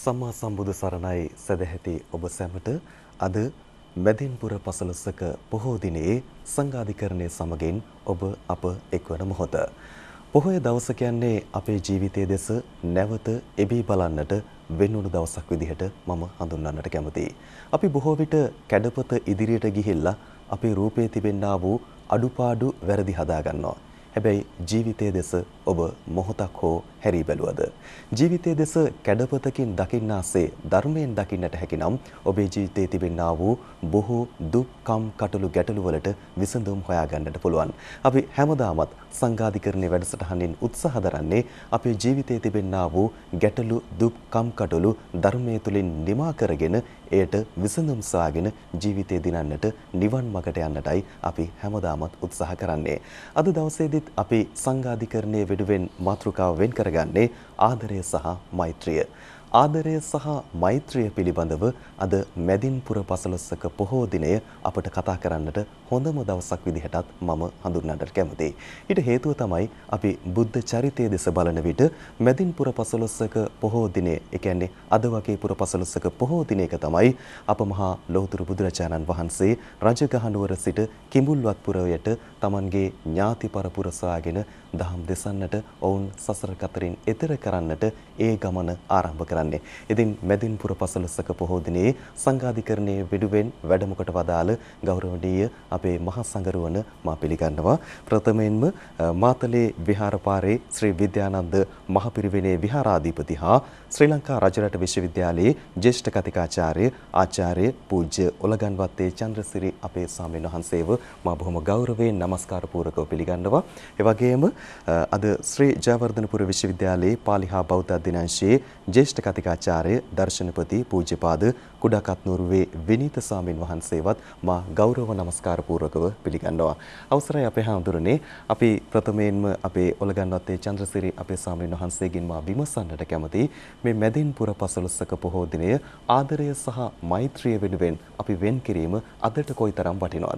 සම්මා සම්බුදු සරණයි සදැහැති ඔබ සැමට අද මැදින්පුර පසළොස්වක පොහෝ දිනයේ සංඝාධිකරණය සමගින් ඔබ අප එක්වන මොහොත. පොහොය දවස කියන්නේ අපේ ජීවිතයේ දෙස නැවත එබී බලන්නට වෙන්නුණු දවසක් විදිහට මම හඳුන්වන්නට කැමතියි. අපි බොහෝ විට කැඩපත ඉදිරියට ගිහිල්ලා අපේ රූපේ තිබෙන්නා වූ අඩුපාඩු වැරදි හදා ගන්නවා. හැබැයි ජීවිතයේ දෙස ඔබ මොහොතක් හෝ හැරී බැලුවද? ජීවිතයේ දෙස කැඩපතකින් දකින්නාසේ ධර්මයෙන් දකින්නට හැකිනම් ඔබේ ජීවිතයේ තිබෙනා වූ බොහෝ දුක්, කම්, කටළු, ගැටළු වලට විසඳුම් හොයාගන්නට පුළුවන්. අපි හැමදාමත් සංඝාධිකරණයේ වැඩසටහනින් උත්සාහ දරන්නේ අපේ ජීවිතයේ තිබෙනා වූ ගැටළු, දුක්, කම්, කටළු ධර්මයේ තුලින් නිමා කරගෙන එයට විසඳුම් සොයාගෙන ජීවිතය දිනන්නට නිවන් මාර්ගට යන්නටයි අපි හැමදාමත් උත්සාහ කරන්නේ. අද දවසේදීත් අපි සංඝාධිකරණයේ වෙනුවෙන් මාතෘකාව වෙන් කරගන්නේ ආදරය සහ මෛත්‍රිය. ආදරය සහ මෛත්‍රිය පිළිබඳව අද මැදින්පුර පසළොස්වක පොහෝ දිනය අපට කතා කරන්නට හොඳම දවසක් විදිහටත් මම හඳුන්වන්නට කැමතියි. ඊට හේතුව තමයි අපි බුද්ධ චරිතය දෙස බලන විට මැදින්පුර පසළොස්වක පොහෝ දිනේ, ඒ කියන්නේ අද වගේ පුර පසළොස්වක පොහෝ දිනයක තමයි අප මහා ලෞතර බුදුරජාණන් වහන්සේ රජගහනුවර සිට කිඹුල්වත් පුරයට තමන්ගේ ඥාති පරපුර සොයාගෙන දහම් දෙසන්නට, ඔවුන් සසර කතරින් එතෙර කරන්නට ඒ ගමන ආරම්භ කරන්නේ. ඉතින් මැදින්පුර පසළොස්වක පොහෝ දිනේ සංඝාධිකරණයේ වෙනුවෙන් වැඩමකට වදාළ ගෞරවනීය අපේ මහා සංඝරුවන මා පිළිගන්නවා. ප්‍රථමයෙන්ම මාතලේ විහාරපාරේ ශ්‍රී විද්‍යානන්ද මහපිරිවෙනේ විහාරාධිපති හා ශ්‍රී ලංකා රජරට විශ්වවිද්‍යාලයේ ජ්‍යෙෂ්ඨ කතිකාචාර්ය ආචාර්ය පූජ්‍ය ඔලගන්වත්තේ චන්ද්‍රසිරි අපේ ස්වාමීන් වහන්සේව මා බොහොම ගෞරවයෙන් නමස්කාර පූර්වකව පිළිගන්නවා. ඒ වගේම අද ශ්‍රී ජයවර්ධනපුර විශ්වවිද්‍යාලයේ පාලි හා බෞද්ධ අධ්‍යනාංශයේ ජ්‍යෙෂ්ඨ කතිකාචාර්ය දර්ශනපති පූජ්‍යපාද කුඩාකත්නුරුවේ විනීත ස්වාමීන් වහන්සේවත් මා ගෞරව නමස්කාර පූර්වකව පිළිගන්නවා. අවසරයි අපේ හාමුදුරනේ, අපි ප්‍රථමයෙන්ම අපේ ඔලගන්වත්තේ චන්ද්‍රසිරි අපේ ස්වාමීන් වහන්සේගෙන් මා විමසන්නට කැමතියි මේ මැදින්පුර පසළොස්වක පොහෝ දිනය ආදරය සහ මෛත්‍රිය වෙනුවෙන් අපි වෙන් කිරීම අදට කොයිතරම් වටිනවද?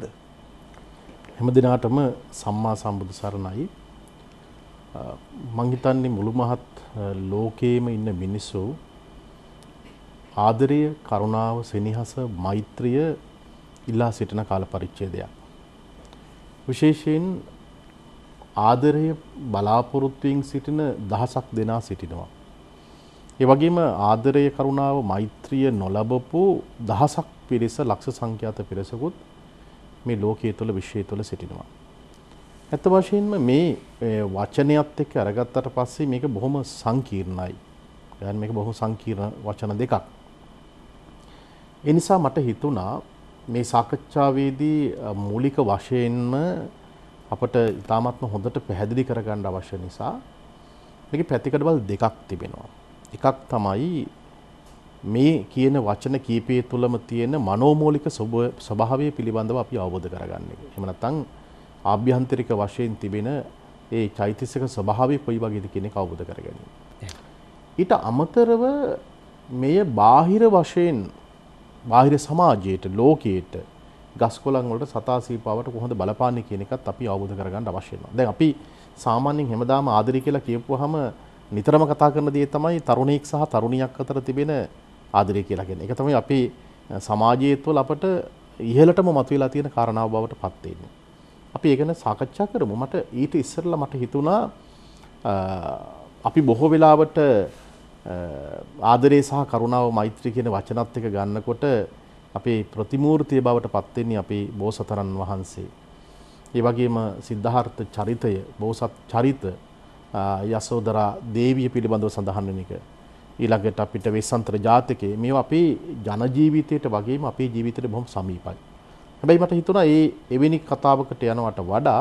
හැම දිනාටම සම්මා සම්බුදු සරණයි. මං හිතන්නේ මුළු මහත් ලෝකයේම ඉන්න මිනිස්සු ආදරය, කරුණාව, සෙනෙහස, මෛත්‍රිය ඉල්ලා සිටින කාල පරිච්ඡේදයක්. විශේෂයෙන් ආදරය බලාපොරොත්තුෙන් සිටින දහසක් දෙනා සිටිනවා. ඒ වගේම ආදරය, කරුණාව, මෛත්‍රිය නොලබපු දහසක් පිරිස, ලක්ෂ සංඛ්‍යාත පිරිසකුත් මේ ලෝකයේ තුල, විශ්වයේ තුල සිටිනවා. ඇත්ත වශයෙන්ම මේ වචනයත් එක්ක අරගත්තට පස්සේ මේක බොහොම සංකීර්ණයි. يعني මේක බොහොම සංකීර්ණ වචන දෙකක්. ඒ නිසා මට හිතුණා මේ සාකච්ඡාවේදී මූලික වශයෙන්ම අපට ඉතාමත්ම හොඳට පැහැදිලි කරගන්න අවශ්‍ය නිසා මේකේ පැතිකඩවල් දෙකක් තිබෙනවා. එකක් තමයි මේ කියන වචන කීපය තුළම තියෙන මනෝමූලික ස්වභාවය පිළිබඳව අපි අවබෝධ කරගන්න එක. එහෙම නැත්නම් ආභ්‍යන්තරික වශයෙන් තිබෙන ඒ චෛතසික ස්වභාවය කොයි වගේද කියන එක අවබෝධ කරගැනීම. ඊට අමතරව මෙය බාහිර වශයෙන්, බාහිර සමාජයට, ලෝකයට, ගස්කොළන් වලට, සතා සීපාවට කොහොමද බලපාන්නේ කියන එකත් අපි අවබෝධ කරගන්න අවශ්‍ය වෙනවා. දැන් අපි සාමාන්‍යයෙන් හැමදාම ආදරය කියලා කියපුවාම නිතරම කතා කරන දේ තමයි තරුණයෙක් සහ තරුණියක් අතර තිබෙන ආදරය කියලා කියන්නේ. ඒක තමයි අපේ සමාජයේ තුළ අපට ඉහළටම මතුවලා තියෙන කාරණාව බවට පත් වෙන්නේ. අපි ඒක ගැන සාකච්ඡා කරමු. මට ඊට ඉස්සෙල්ලා මට හිතුණා අපි බොහෝ වෙලාවට ආදරය සහ කරුණාව, මෛත්‍රිය කියන වචනත් එක ගන්නකොට අපේ ප්‍රතිමූර්තිය බවට පත් වෙන්නේ අපේ බෝසතරන් වහන්සේ. ඒ වගේම සිද්ධාර්ථ චරිතය, බෝසත් චරිත, යසෝදරා දේවිය පිළිබඳව සඳහන් වෙන එක. ඊළඟට අපිට වෙස්සන්තර ජාතකයේ මේවා අපේ ජන ජීවිතයට වගේම අපේ ජීවිතයට බොහොම සමීපයි. හැබැයි මට හිතුණා එවැනි කතාවකට යනවට වඩා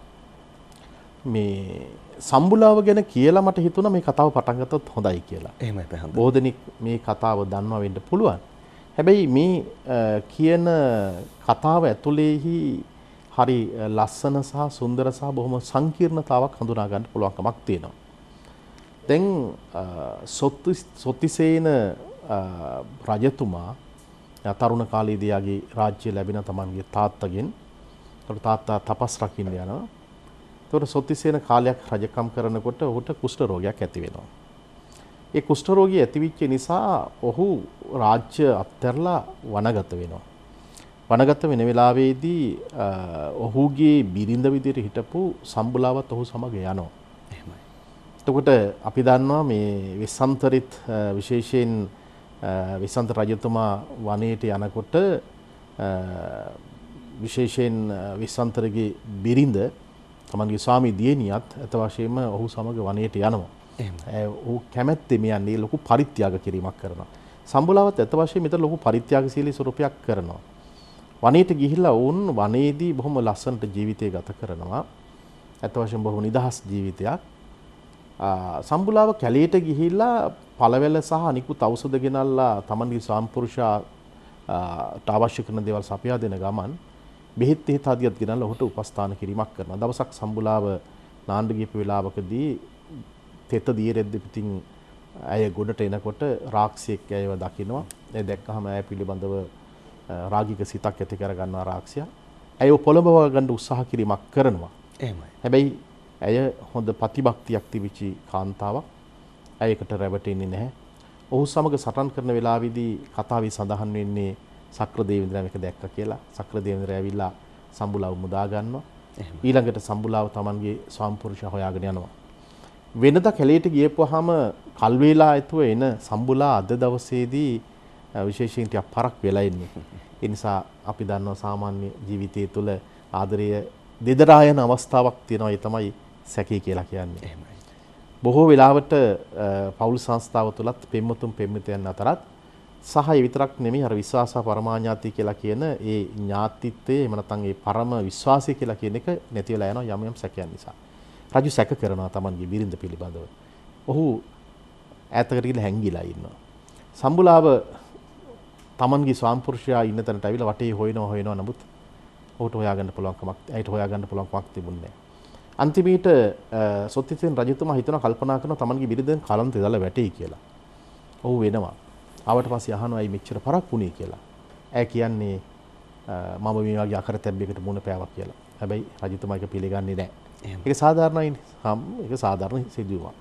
මේ සම්බුලාව ගැන කියලා මට හිතුණා මේ කතාව පටන් ගත්තොත් හොඳයි කියලා. එහෙමයි පහන්. බොහෝ දෙනෙක් මේ කතාව දන්නවා වෙන්න පුළුවන්. හැබැයි මේ කියන කතාව ඇතුළේහි හරි ලස්සන සහ සුන්දර සහ බොහොම සංකීර්ණතාවක් හඳුනා ගන්න පුළුවන්කමක් තියෙනවා. දැන් සොත්තිසේන රජතුමා තරුණ කාලයේදී යාගේ රාජ්‍ය ලැබෙන තමන්ගේ තාත්තගෙන්, තාත්තා තපස් රකින්න යනවා. ඒතකොට සොත්තිසේන කාලයක් රජකම් කරනකොට ඔහුට කුෂ්ඨ රෝගයක් ඇති වෙනවා. ඒ කුෂ්ඨ රෝගී ඇතිවිච්ච නිසා ඔහු රාජ්‍ය අත්හැරලා වනගත වෙනවා. වනගත වෙන වෙලාවේදී ඔහුගේ බිරිඳ විදිහට හිටපු සම්බුලාවත් ඔහු සමග යනවා. එහෙමයි. එතකොට අපි දන්නවා මේ වෙස්සන්තරිත් විශේෂයෙන් වෙස්සන්ත රජතුමා වනයේට යනකොට විශේෂයෙන් වෙස්සන්තරගේ බිරිඳ තමන්ගේ ස්වාමී දියණියත් අත වශයෙන්ම ඔහු සමග වනයේට යනවා. ඔහු කැමැත්තෙම යන්නේ ලොකු පරිත්‍යාග කිරීමක් කරනවා. සම්බුලාවත් අත වශයෙන් මෙතන ලොකු පරිත්‍යාගශීලී ස්වරූපයක් කරනවා. වනයේට ගිහිල්ලා වුන් වනයේදී බොහොම ලස්සනට ජීවිතය ගත කරනවා. අත වශයෙන් බොහොම නිදහස් ජීවිතයක්. සම්බුලාව කැලේට ගිහිල්ලා පළවැල සහ අනිකුත් ඖෂධ ගෙනල්ලා තමන්ගේ ස්වාම්පුරුෂයාට අවශ්‍ය කරන දේවල් සපයා දෙන ගමන් බෙහෙත් තෙහෙත් ආදියත් ගෙනල්ලා ඔහුට උපස්ථාන කිරීමක් කරනවා. දවසක් සම්බුලාව නාන්න ගියපු වෙලාවකදී තෙත දියරෙද්ද පිටින් ඇය ගොඩට එනකොට රාක්ෂියෙක් ඇයව දකිනවා. ඒ දැක්කහම ඇය පිළිබඳව රාගික සිතක් ඇති කර ගන්නවා රාක්ෂියා. ඇයව පොළඹව ගන්න උත්සාහ කිරීමක් කරනවා. එහෙමයි. හැබැයි ඇය හොඳ ප්‍රතිභක්තියක් තිබිච්ච කාන්තාවක්. ඇයකට රැවටෙන්නේ නැහැ. ඔහු සමග සටන් කරන වෙලාවේදී කතාවේ සඳහන් වෙන්නේ සක්‍ර දේවේන්ද්‍රයා මේක දැක්ක කියලා. සක්‍ර දේවේන්ද්‍රයා ඇවිල්ලා සම්බුලාව මුදා ගන්නවා. ඊළඟට සම්බුලාව Tamanගේ ස්වාම්පුරුෂයා හොයාගෙන යනවා. වෙනදා කැලේට ගියපුවාම කල් වේලා ඇතුව එන සම්බුලා අද දවසේදී විශේෂයෙන් ටිකක් පරක් වෙලා ඉන්නේ. ඒ නිසා අපි දන්නවා සාමාන්‍ය ජීවිතය තුළ ආදරය දෙදරා යන අවස්ථාවක් තියෙනවා. ඒ තමයි සැකේ කියලා කියන්නේ. එහෙමයි. බොහෝ වෙලාවට පෞල් සංස්ථාව තුළත් පෙම්වතුන් පෙම්වතයන් අතරත් සහ ඒ විතරක් නෙමෙයි අර විශ්වාස පරමාඥාති කියලා කියන ඒ ඥාතිත්වයේ එහෙම නැත්නම් ඒ පරම විශ්වාසය කියලා කියන එක නැති වෙලා යනවා යම් යම් සැකයන් නිසා. රජු සැක කරනවා Tamanගේ බිරිඳ පිළිබඳව. ඔහු ඈතකට ගිහලා හැංගිලා ඉන්නවා. සම්බුලාව Tamanගේ ස්වාම්පුරුෂයා ඉන්න තැනට ඇවිල්ලා වටේ හොයනවා නමුත් ඔහුට හොයාගන්න පුළුවන් කමක් තිබුණේ නැහැ. අන්තිමේට සොත්තිසෙන් රජතුමා හිතනවා කල්පනා කරනවා Tamanගේ බිරිඳෙන් කලන්ත දාලා වැටෙයි කියලා. ඔහු වෙනවා. ආවට පස්සේ අහනවා ඇයි මෙච්චර පරක් වුණේ කියලා. ඇය කියන්නේ මම මේ වගේ අකරතැබ්බයකට මුණ පෑවක් කියලා. හැබැයි රජතුමා ඒක පිළිගන්නේ නැහැ. ඒක සාධාරණයි. ඒක සාධාරණ සිදුවීමක්.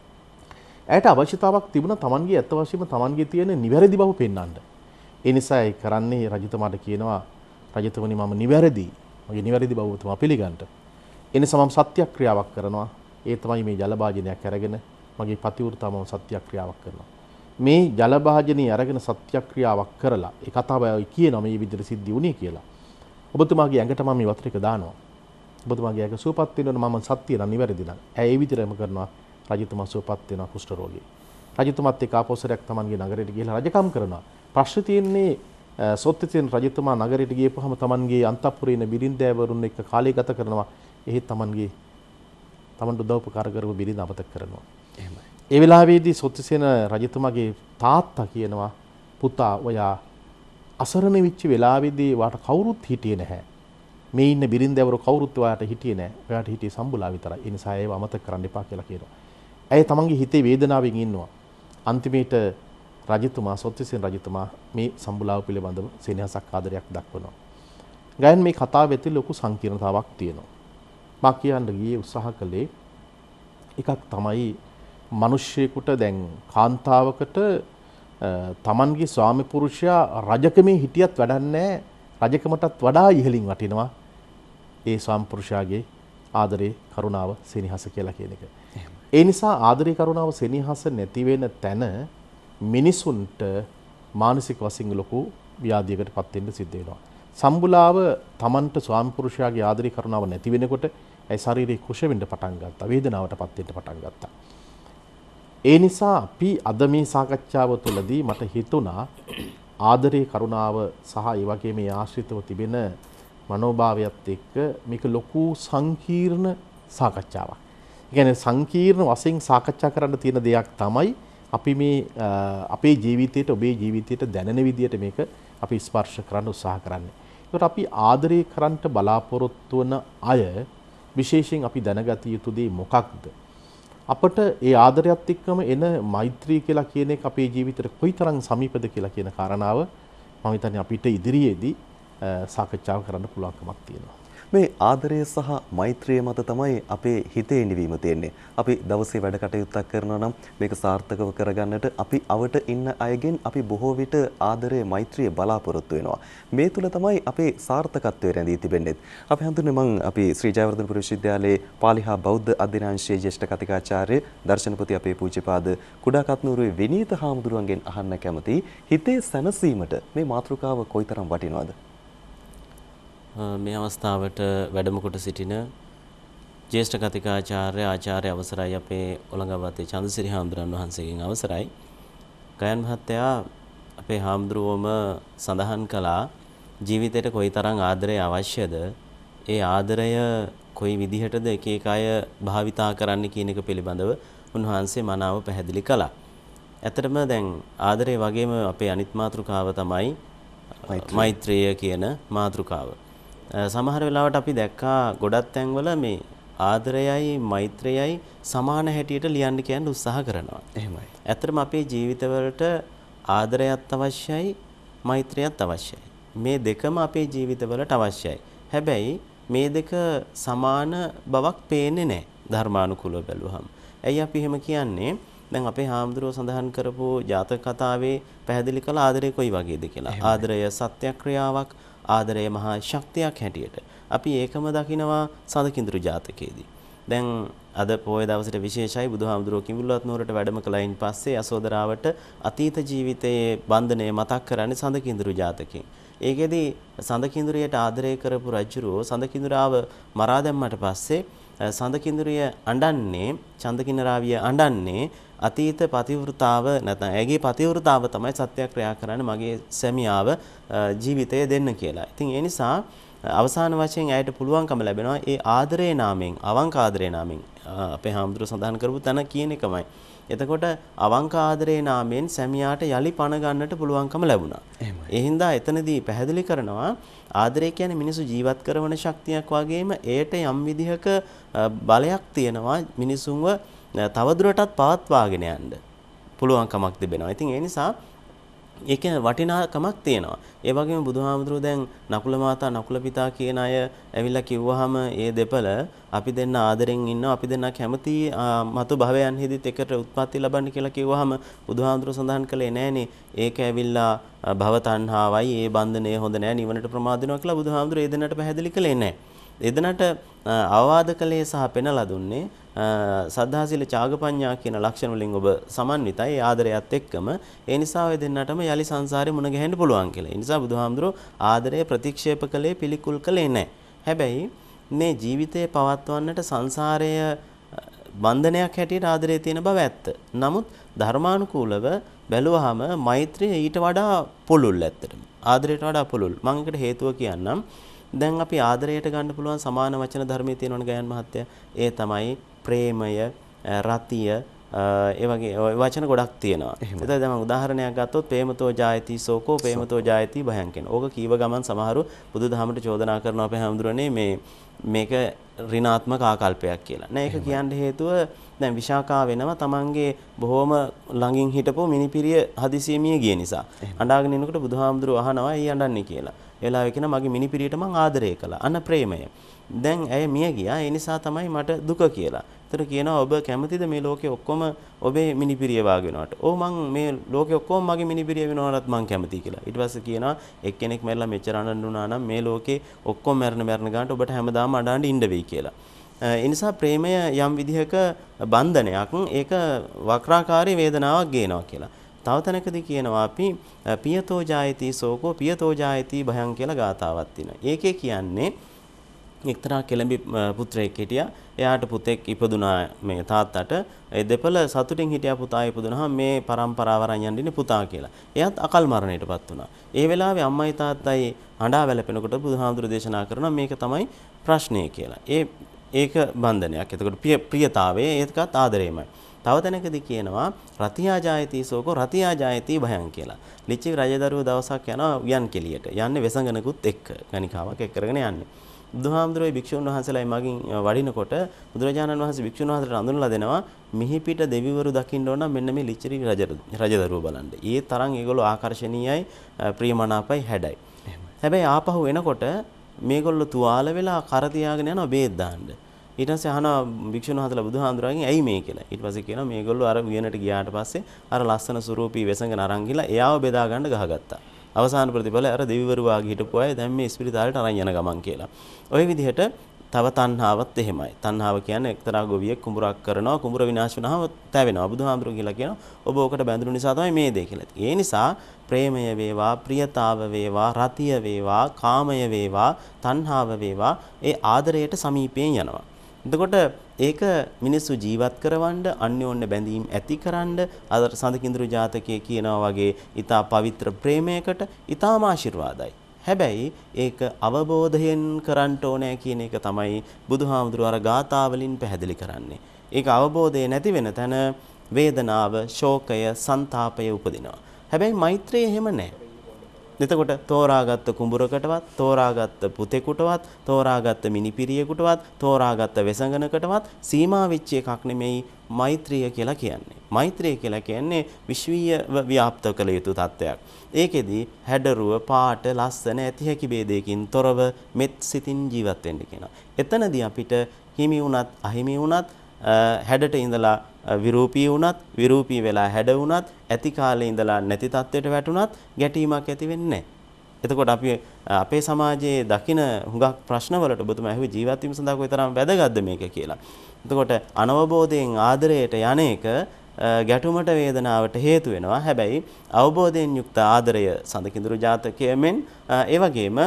ඇයට අවශ්‍යතාවක් තිබුණා Tamanගේ අත් වශයෙන්ම Tamanගේ තියෙන නිවැරදි බව පෙන්වන්න. ඒ නිසා ඒ කරන්නේ රජතුමාට කියනවා රජතුමනි මම නිවැරදි. මගේ නිවැරදි බව තුමා පිළිගන්න. ඒ නිසා මම සත්‍යක්‍රියාවක් කරනවා. ඒ තමයි මේ ජල භාජනයක් අරගෙන මගේ පතිවෘතාව මම සත්‍යක්‍රියාවක් කරනවා. මේ ජල භාජනය අරගෙන සත්‍යක්‍රියාවක් කරලා ඒ කතාව කියනවා මේ විදිහට සිද්ධි වුණේ කියලා. ඔබතුමාගේ ඇඟට මම මේ වතුර එක දානවා. ඔබතුමාගේ ඇඟ සුවපත් වෙනවා මම සත්‍ය නම් නිවැරදි නම්. ඇය ඒ විදිහටම කරනවා. රජතුමා සුවපත් වෙනවා කුෂ්ඨ රෝගී. රජතුමාත් එක්ක ආපෝසරයක් Tamanගේ නගරයට ගිහලා රජකම් කරනවා. ප්‍රශ්න තියෙන්නේ සොත්තිසෙන් රජතුමා නගරයට ගියපුවාම Tamanගේ අන්තපුරේ ඉන්න බිරින්දෑවරුන් එක්ක කාලය ගත කරනවා. එහෙත් Tamanට උදව්පකාර කරපු බිරිඳ අමතක කරනවා. එහෙමයි. ඒ වෙලාවේදී සොත්තිසෙන රජතුමාගේ තාත්තා කියනවා පුතා ඔයා අසරණ වෙච්ච වෙලාවේදී වාට කවුරුත් හිටියේ නැහැ. මේ ඉන්න බිරින්දෑවරු කවුරුත් ඔයාට හිටියේ නැහැ. ඔයාට හිටියේ සම්බුලා විතරයි. ඒ නිසා ඒව අමතක කරන්න එපා කියලා කියනවා. ඇය Tamanගේ හිතේ වේදනාවෙන් ඉන්නවා. අන්තිමේට රජතුමා සොත්තිසෙන් රජතුමා මේ සම්බුලාව පිළිබඳව සෙනෙහසක් ආදරයක් දක්වනවා. ගයන් මේ කතාව ඇතුලේ ලොකු සංකීර්ණතාවක් තියෙනවා. මා කියන්න ගියේ උත්සාහ කළේ එකක් තමයි මිනිස්සෙකුට දැන් කාන්තාවකට Tamanගේ ස්වාමි පුරුෂයා රජකමේ හිටියත් වැඩක් නැහැ. රජකමටත් වඩා ඉහළින් වටිනවා ඒ ස්වාමි පුරුෂයාගේ ආදරේ කරුණාව සෙනෙහස කියලා කියන එක. ඒ නිසා ආදරේ කරුණාව සෙනෙහස නැති වෙන තැන මිනිසුන්ට මානසික වශයෙන් ලොකු ව්‍යාධියකටපත් වෙන්න සිද්ධ වෙනවා. සම්බුලාව Tamanට ස්වාමි පුරුෂයාගේ ආදරේ කරුණාව නැති වෙනකොට ඒ ශරීරේ කුෂ වෙන්න පටන් ගත්තා. වේදනාවටපත් වෙන්න පටන් ගත්තා. ඒ නිසා අපි අද මේ සාකච්ඡාව තුළදී මට හිතුණා ආදරේ කරුණාව සහ ඒ වගේ මේ ආශ්‍රිතව තිබෙන මනෝභාවයත් එක්ක මේක ලොකු සංකීර්ණ සාකච්ඡාවක්. ඒ කියන්නේ සංකීර්ණ වශයෙන් සාකච්ඡා කරන්න තියෙන දෙයක් තමයි අපි මේ අපේ ජීවිතයට ඔබේ ජීවිතයට දැනෙන විදියට මේක අපි ස්පර්ශ කරන්න උත්සාහ කරන්නේ. ඒකට අපි ආදරේ කරන්නට බලාපොරොත්තු වන අය විශේෂයෙන් අපි දැනගත යුතු දේ මොකක්ද? අපට ඒ ආදරයත් එක්කම එන මෛත්‍රී කියලා කියන එක අපේ ජීවිතේට කොයිතරම් සමීපද කියලා කියන කාරණාව මම හිතන්නේ අපිට ඉදිරියේදී සාකච්ඡා කරන්න පුළුවන්කමක් තියෙනවා. මේ ආදරය සහ මෛත්‍රිය මත තමයි අපේ හිතේ නිවීම තියෙන්නේ. අපි දවසේ වැඩ කටයුත්තක් කරනවා නම් මේක සාර්ථකව කරගන්නට අපි අවට ඉන්න අයගෙන් අපි බොහෝ විට ආදරය මෛත්‍රිය බලාපොරොත්තු වෙනවා. මේ තුල තමයි අපේ සාර්ථකත්වය රැඳී තිබෙන්නේ. අපි හඳුන්නේ මම අපි ශ්‍රී ජයවර්ධනපුර විශ්වවිද්‍යාලයේ පාලි හා බෞද්ධ අධ්‍යනාංශයේ ජ්‍යෙෂ්ඨ කතිකාචාර්ය දර්ශනපති අපේ පූජ්‍යපාද කුඩා කත්නූරුවේ විනීත හාමුදුරුවන්ගෙන් අහන්න කැමති හිතේ සැනසීමට මේ මාතෘකාව කොයිතරම් වටිනවද? මේ අවස්ථාවට වැඩම කොට සිටින ජ්‍යෙෂ්ඨ කතිකාචාර්ය ආචාර්ය අවසරයි අපේ ඔලංගවත්තේ චන්දසිරි හාමුදුරන් වහන්සේගෙන් අවසරයි. ගයන් මහත්තයා අපේ හාමුදුරුවෝම සඳහන් කළා ජීවිතයට කොයිතරම් ආදරය අවශ්‍යද? ඒ ආදරය කොයි විදිහටද එක එක අය භාවිතා කරන්න කියන එක පිළිබඳව උන්වහන්සේ මනාව පැහැදිලි කළා. ඇත්තටම දැන් ආදරය වගේම අපේ අනිත් මාතෘකාව තමයි මෛත්‍රිය කියන මාතෘකාව. සමහර වෙලාවට අපි දැක්කා ගොඩක් තැන්වල මේ ආදරයයි මෛත්‍රියයි සමාන හැටියට ලියන්න කියන්න උත්සාහ කරනවා. එහෙමයි. ඇත්තටම අපේ ජීවිතවලට ආදරයත් අවශ්‍යයි මෛත්‍රියත් අවශ්‍යයි. මේ දෙකම අපේ ජීවිතවලට අවශ්‍යයි. හැබැයි මේ දෙක සමාන බවක් පේන්නේ නැහැ ධර්මානුකූලව බැලුවහම. ඇයි අපි එහෙම කියන්නේ? දැන් අපේ හාමුදුරුවෝ සඳහන් කරපු ජාතක කතාවේ පැහැදිලි කළ ආදරය කොයි වගේද කියලා. ආදරය සත්‍යක්‍රියාවක්, ආදරය මහා ශක්තියක් හැටියට. අපි ඒකම දකිනවා සඳකිඳුරු ජාතකයේදී. දැන් අද පොය දවසට විශේෂයි බුදුහාමුදුරුවෝ කිඹුල්වත් නුවරට වැඩම කළයින් පස්සේ යසෝදරාවට අතීත ජීවිතයේ බන්ධනය මතක් කරන්නේ සඳකිඳුරු ජාතකයෙන්. ඒකෙදී සඳකිඳුරියට ආදරය කරපු රජුරෝ සඳකිඳුරාව මරා දැම්මට පස්සේ සඳකිඳුරිය අඬන්නේ චන්දකින්නරාවිය අඬන්නේ අතීත පතිවෘතාව නැත්නම් ඇගේ පතිවෘතාව තමයි සත්‍යක්‍රියා කරන්නේ මගේ සැමියාව ජීවිතය දෙන්න කියලා. ඉතින් ඒ නිසා අවසාන වශයෙන් ඇයට පුළුවන්කම ලැබෙනවා ඒ ආදරේ නාමයෙන් අවංක ආදරේ නාමයෙන් අපේ හාමුදුරුවෝ සඳහන් කරපු තැන කියන එකමයි. එතකොට අවංක ආදරේ නාමයෙන් සැමියාට යලි පණ ගන්නට පුළුවන්කම ලැබුණා. ඒ හින්දා එතනදී පැහැදිලි කරනවා ආදරය කියන්නේ මිනිසු ජීවත් කරන ශක්තියක් වගේම ඒට යම් විදිහක බලයක් තියෙනවා මිනිසුන්ව තවදුරටත් පවත්වාගෙන යන්න පුළුවන්කමක් තිබෙනවා. ඉතින් ඒ නිසා ඒකේ වටිනාකමක් තියෙනවා. ඒ වගේම බුදුහාමුදුරුවෝ දැන් නකුල මාතා නකුල පිතා කියන අය ඇවිල්ලා කිව්වහම ඒ දෙපළ අපි දෙන්න ආදරෙන් ඉන්නවා අපි දෙන්න කැමති මතු භවයන්හිදීත් එකට උත්පත්ති ලබන්න කියලා කිව්වහම බුදුහාමුදුරුවෝ සඳහන් කළේ නෑනේ ඒක ඇවිල්ලා භව තණ්හාවයි ඒ බන්ධනය හොඳ නෑ නිවනට ප්‍රමාද වෙනවා කියලා බුදුහාමුදුරුවෝ ඒ දෙන්නට පැහැදිලි කළේ නෑ. එදනට අවවාද කළේ සහ පෙනලා දුන්නේ සද්ධාසීල චාගපඤ්ඤා කියන ලක්ෂණ වලින් ඔබ සමන්විතයි ආදරයත් එක්කම ඒ නිසා ඔය දෙන්නටම යලි සංසාරේ මුණ ගැහෙන්න පුළුවන් කියලා. ඒ නිසා බුදුහාමුදුරෝ ආදරය ප්‍රතික්ෂේප කළේ පිළිකුල් කළේ නැහැ. හැබැයි මේ ජීවිතේ පවත්වන්නට සංසාරය බන්ධනයක් හැටියට ආදරය තියෙන බව ඇත්ත. නමුත් ධර්මානුකූලව බැලුවහම මෛත්‍රිය ඊට වඩා පුළුල් ඇත්තටම. ආදරයට වඩා පුළුල්. මම ඒකට හේතුව කියන්නම්. දැන් අපි ආදරයට ගන්න පුළුවන් සමාන වචන ධර්මයේ තියෙනවනේ ගයන් මහත්තයා. ඒ තමයි ප්‍රේමය, රතිය, ඒ වගේ වචන ගොඩක් තියෙනවා. එතකොට දැන් මම උදාහරණයක් ගත්තොත් ප්‍රේමතෝ ජායති සෝකෝ ප්‍රේමතෝ ජායති භයං කියන. ඕක කීව ගමන් සමහරු බුදුදහමට චෝදනා කරනවා අපේ හැමදෙරෝනේ මේක ඍණාත්මක ආකල්පයක් කියලා. නෑ ඒක කියන්න හේතුව දැන් විශාකා වෙනවා තමන්ගේ බොහොම ළඟින් හිටපු මිනිපිරිය හදිසියෙ මිය ගිය නිසා. අඬාගෙන ඉනකොට බුදුහාමුදුරුවෝ අහනවා ඇයි අඬන්නේ කියලා. එලාවෙ කියන මගේ මිනිපිරියට මං ආදරය කළා. අන්න ප්‍රේමය. දැන් ඇය මිය ගියා. ඒ නිසා තමයි මට දුක කියලා. ඒතර කියනවා ඔබ කැමතිද මේ ලෝකේ ඔක්කොම ඔබේ මිනිපිරිය වාගේ වෙනවට? ඔව් මං මේ ලෝකේ ඔක්කොම මගේ මිනිපිරිය වෙනවටත් මං කැමතියි කියලා. ඊට පස්සේ කියනවා එක්කෙනෙක් මැරලා මෙච්චර අඬනුනා නම් මේ ලෝකේ ඔක්කොම මැරෙන ගානට ඔබට හැමදාම අඬන්න ඉන්න වෙයි කියලා. ඒ නිසා ප්‍රේමය යම් විදිහක බන්ධනයක් ඒක වක්‍රාකාරී වේදනාවක් ගේනවා කියලා. තව තැනකදී කියනවා අපි පියතෝ ජායති සෝකෝ පියතෝ ජායති භයං කියලා ගාතාවක් තියෙනවා. ඒකේ කියන්නේ එක්තරා කෙළඹි පුත්‍රයෙක් හිටියා. එයාට පුතෙක් ඉපදුනා මේ තාත්තට. ඒ දෙපළ සතුටින් හිටියා පුතා ඉපදුනහම මේ පරම්පරාව අරන් යන්නේ පුතා කියලා. එයාත් අකල් මරණයටපත් වුණා. ඒ වෙලාවේ අම්මයි තාත්තයි හඬා වැළපෙනකොට බුදුහාමුදුරු දේශනා කරනවා මේක තමයි ප්‍රශ්නේ කියලා. ඒක බන්ධනයක්. එතකොට ප්‍රියතාවයේ ඒකත් ආදරේමයි. තව තැනකදී කියනවා රතියා ජායති සෝකෝ රතියා ජායති භයං කියලා. ලිච්ඡවි රජදරුව දවසක් යනවා උයන් කෙලියට. යන්නේ වෙසඟනකුත් එක්ක ගණිකාවක් එක්ක කරගෙන යන්නේ. බුදුහාමුදුරුවෝ භික්ෂුන් වහන්සේලායි මගින් වඩිනකොට බුදුරජාණන් වහන්සේ භික්ෂුන් වහන්සේට අඳුනලා දෙනවා මිහිපිට දෙවිවරු දකින්න ඕන මෙන්න මේ ලිච්ඡවි රජදරුව බලන්න. ඒ තරම් ඒගොල්ලෝ ආකර්ශනීයයි ප්‍රියමනාපයි හැඩයි. හැබැයි ආපහු එනකොට මේගොල්ලෝ තුවාල වෙලා කර තියාගෙන යනවා බේත් දාන්න. ඊට පස්සේ අහනවා භික්ෂුන් වහන්සේලා බුදුහාඳුරගෙන් ඇයි මේ කියලා. ඊට පස්සේ කියනවා මේගොල්ලෝ අර උයනට ගියාට පස්සේ අර ලස්සන සුරූපී වෙසඟන අරන් ගිහලා එයාව බෙදා ගන්න ගහගත්තා. අවසාන ප්‍රතිඵලය අර දෙවිවරු වාගේ හිටපු අය දැන් මේ ස්පිරිතාලයට අරන් යන ගමන් කියලා. ওই විදිහට තව තණ්හාවත් එහෙමයි. තණ්හාව කියන්නේ එක්තරා ගොවියෙක් කුඹුරක් කරනවා. කුඹුර විනාශ වුණාම තැවෙනවා. බුදුහාඳුරු කියලා කියනවා ඔබ ඕකට බැඳුණු නිසා තමයි මේ දේ කියලා. ඒ නිසා ප්‍රේමය වේවා, ප්‍රියතාව වේවා, රතිය වේවා, කාමය වේවා, තණ්හාව වේවා ඒ ආදරයට සමීපයෙන් යනවා. එතකොට ඒක මිනිස්සු ජීවත් කරවන්න, අන්‍යෝන්‍ය බැඳීම් ඇතිකරන්න අර සඳකිඳුරු ජාතකයේ කියනවා වගේ ඊටා පවිත්‍ර ප්‍රේමයකට ඊටාම ආශිර්වාදයි. හැබැයි ඒක අවබෝධයෙන් කරන්න ඕනේ කියන එක තමයි බුදුහාමුදුරුවෝ අර ගාථාවලින් පැහැදිලි කරන්නේ. ඒක අවබෝධය නැති වෙන තැන වේදනාව, ශෝකය, සන්තාපය උපදිනවා. හැබැයි මෛත්‍රිය එහෙම නැහැ. එතකොට තෝරාගත්ත කුඹුරකටවත්, තෝරාගත්ත පුතේකටවත්, තෝරාගත්ත මිනිපිරියෙකුටවත්, තෝරාගත්ත වෙසඟනකටවත් සීමා වෙච්ච එකක් නෙමෙයි මෛත්‍රිය කියලා කියන්නේ. මෛත්‍රිය කියලා කියන්නේ විශ්වීය ව්‍යාප්ත කළ යුතු තත්ත්වයක්. ඒකෙදි හැඩරුව, පාට, ලස්සන ඇති හැකි ભેදයකින් තොරව මෙත් සිතින් ජීවත් වෙන්න කියනවා. එතනදී අපිට හිමි වුණත්, අහිමි වුණත්, හැඩට ඉඳලා විරූපී වුණත්, විරූපී වෙලා හැඩ වුණත්, ඇති කාලේ ඉඳලා නැති තත්ත්වයට වැටුණත් ගැටීමක් ඇති වෙන්නේ නැහැ. එතකොට අපි අපේ සමාජයේ දකින හුඟක් ප්‍රශ්නවලට ඔබතුමා ඇහුවේ ජීවත් වීම සඳහා කොයිතරම් වැදගත්ද මේක කියලා. එතකොට අනවබෝධයෙන් ආදරයට යන එක ගැටුමට වේදනාවට හේතු වෙනවා. හැබැයි අවබෝධයෙන් යුක්ත ආදරය සඳකිඳුරු ජාතකයේ මෙන් ඒ වගේම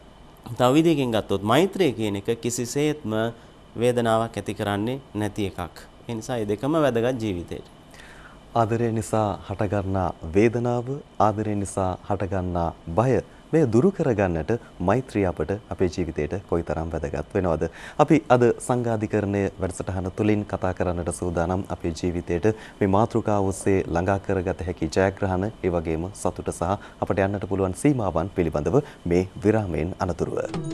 තව විදිහකින් ගත්තොත් මෛත්‍රිය කියන එක කිසිසේත්ම වේදනාවක් ඇති කරන්නේ නැති එකක්. ඒ නිසා මේ දෙකම වැදගත් ජීවිතේට. ආදරය නිසා හටගන්නා වේදනාව, ආදරය නිසා හටගන්නා බය මේ දුරු කරගන්නට මෛත්‍රිය අපට අපේ ජීවිතයට කොයිතරම් වැදගත් වෙනවද? අපි අද සංඝාධිකරණය වැඩසටහන තුලින් කතා කරන්නට සූදානම් අපේ ජීවිතයට මේ මාතෘකාව ඔස්සේ ළඟා කරගත හැකි ජයග්‍රහණ, ඒ වගේම සතුට සහ අපට යන්නට පුළුවන් සීමාවන් පිළිබඳව මේ විරාමයෙන් අනතුරුව.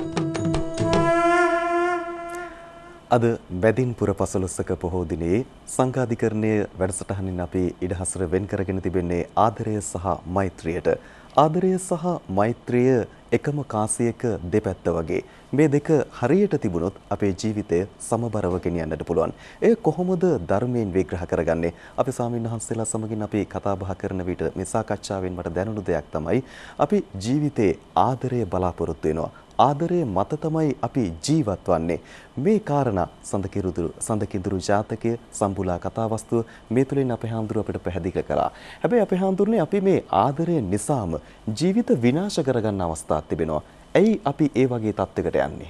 අද බැදින්පුර පසළොස්වක පොහෝ දිනේ සංඝාධිකරණයේ වැඩසටහනින් අපි ඉඩහසර වෙන් කරගෙන තිබෙන්නේ ආදරය සහ මෛත්‍රියට. ආදරය සහ මෛත්‍රිය එකම කාසියක දෙපැත්ත වගේ. මේ දෙක හරියට තිබුණොත් අපේ ජීවිතය සමබරව ගෙනියන්නට පුළුවන්. එය කොහොමද ධර්මයෙන් විග්‍රහ කරගන්නේ? අපි ස්වාමීන්වහන්සේලා සමගින් අපි කතා බහ කරන විට මේ සාකච්ඡාවෙන් මට දැනුණු දෙයක් තමයි අපි ජීවිතේ ආදරය බලාපොරොත්තු වෙනවා. ආදරය මත තමයි අපි ජීවත් වන්නේ. මේ කාරණා සඳකිඳුරු ජාතකය, සම්බුලා කතාවස්තුව මේ තුලින් අපේ හාමුදුරුව අපිට පැහැදිලි කළා. හැබැයි අපේ හාමුදුරනේ අපි මේ ආදරය නිසාම ජීවිත විනාශ කරගන්න අවස්ථාවක් තිබෙනවා. ඇයි අපි ඒ වගේ තත්යකට යන්නේ?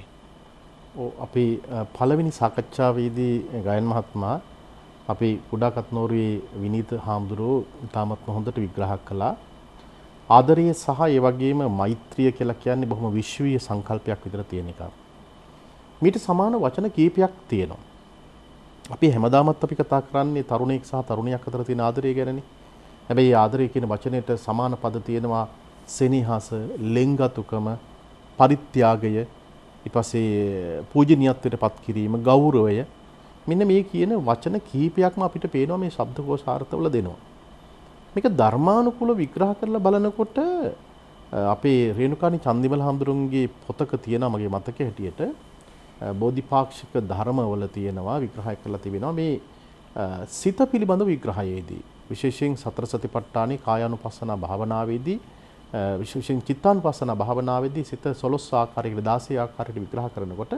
අපි පළවෙනි සාකච්ඡාවේදී ගයන් මහත්මයා අපි කුඩාකත් නෝරුවේ විනීත හාමුදුරුවෝ ඉතාමත් හොඳට විග්‍රහ කළා. ආදරය සහ ඒ වගේම මෛත්‍රිය කියලා කියන්නේ බොහොම විශ්වීය සංකල්පයක් විතර තියෙන එකක්. මීට සමාන වචන කීපයක් තියෙනවා. අපි හැමදාමත් අපි කතා කරන්නේ තරුණයෙක් සහ තරුණියක් අතර තියෙන ආදරය ගැනනේ. හැබැයි ආදරය කියන වචනයට සමාන පද තියෙනවා සෙනෙහස, ලෙන්ගතුකම, පරිත්‍යාගය, ඊට පස්සේ පූජනීයත්වයට පත් කිරීම, ගෞරවය. මෙන්න මේ කියන වචන කීපයක්ම අපිට පේනවා මේ ශබ්දකෝෂාර්ථවල දෙනවා. මේක ධර්මානුකූල විග්‍රහ කරලා බලනකොට අපේ රේණුකානි චන්දිමල හඳුරුන්ගේ පොතක තියෙනවා මගේ මතකයේ හැටියට බෝධිපාක්ෂික ධර්මවල තියෙනවා විග්‍රහය කරලා තිබෙනවා මේ සිත පිළිබඳ විග්‍රහයේදී විශේෂයෙන් සතර සතිපට්ඨානේ කායානුපස්සනා භාවනාවේදී විශේෂයෙන් චිත්තානුපස්සනා භාවනාවේදී සිත 12 ආකාරයකට 16 ආකාරයකට විග්‍රහ කරනකොට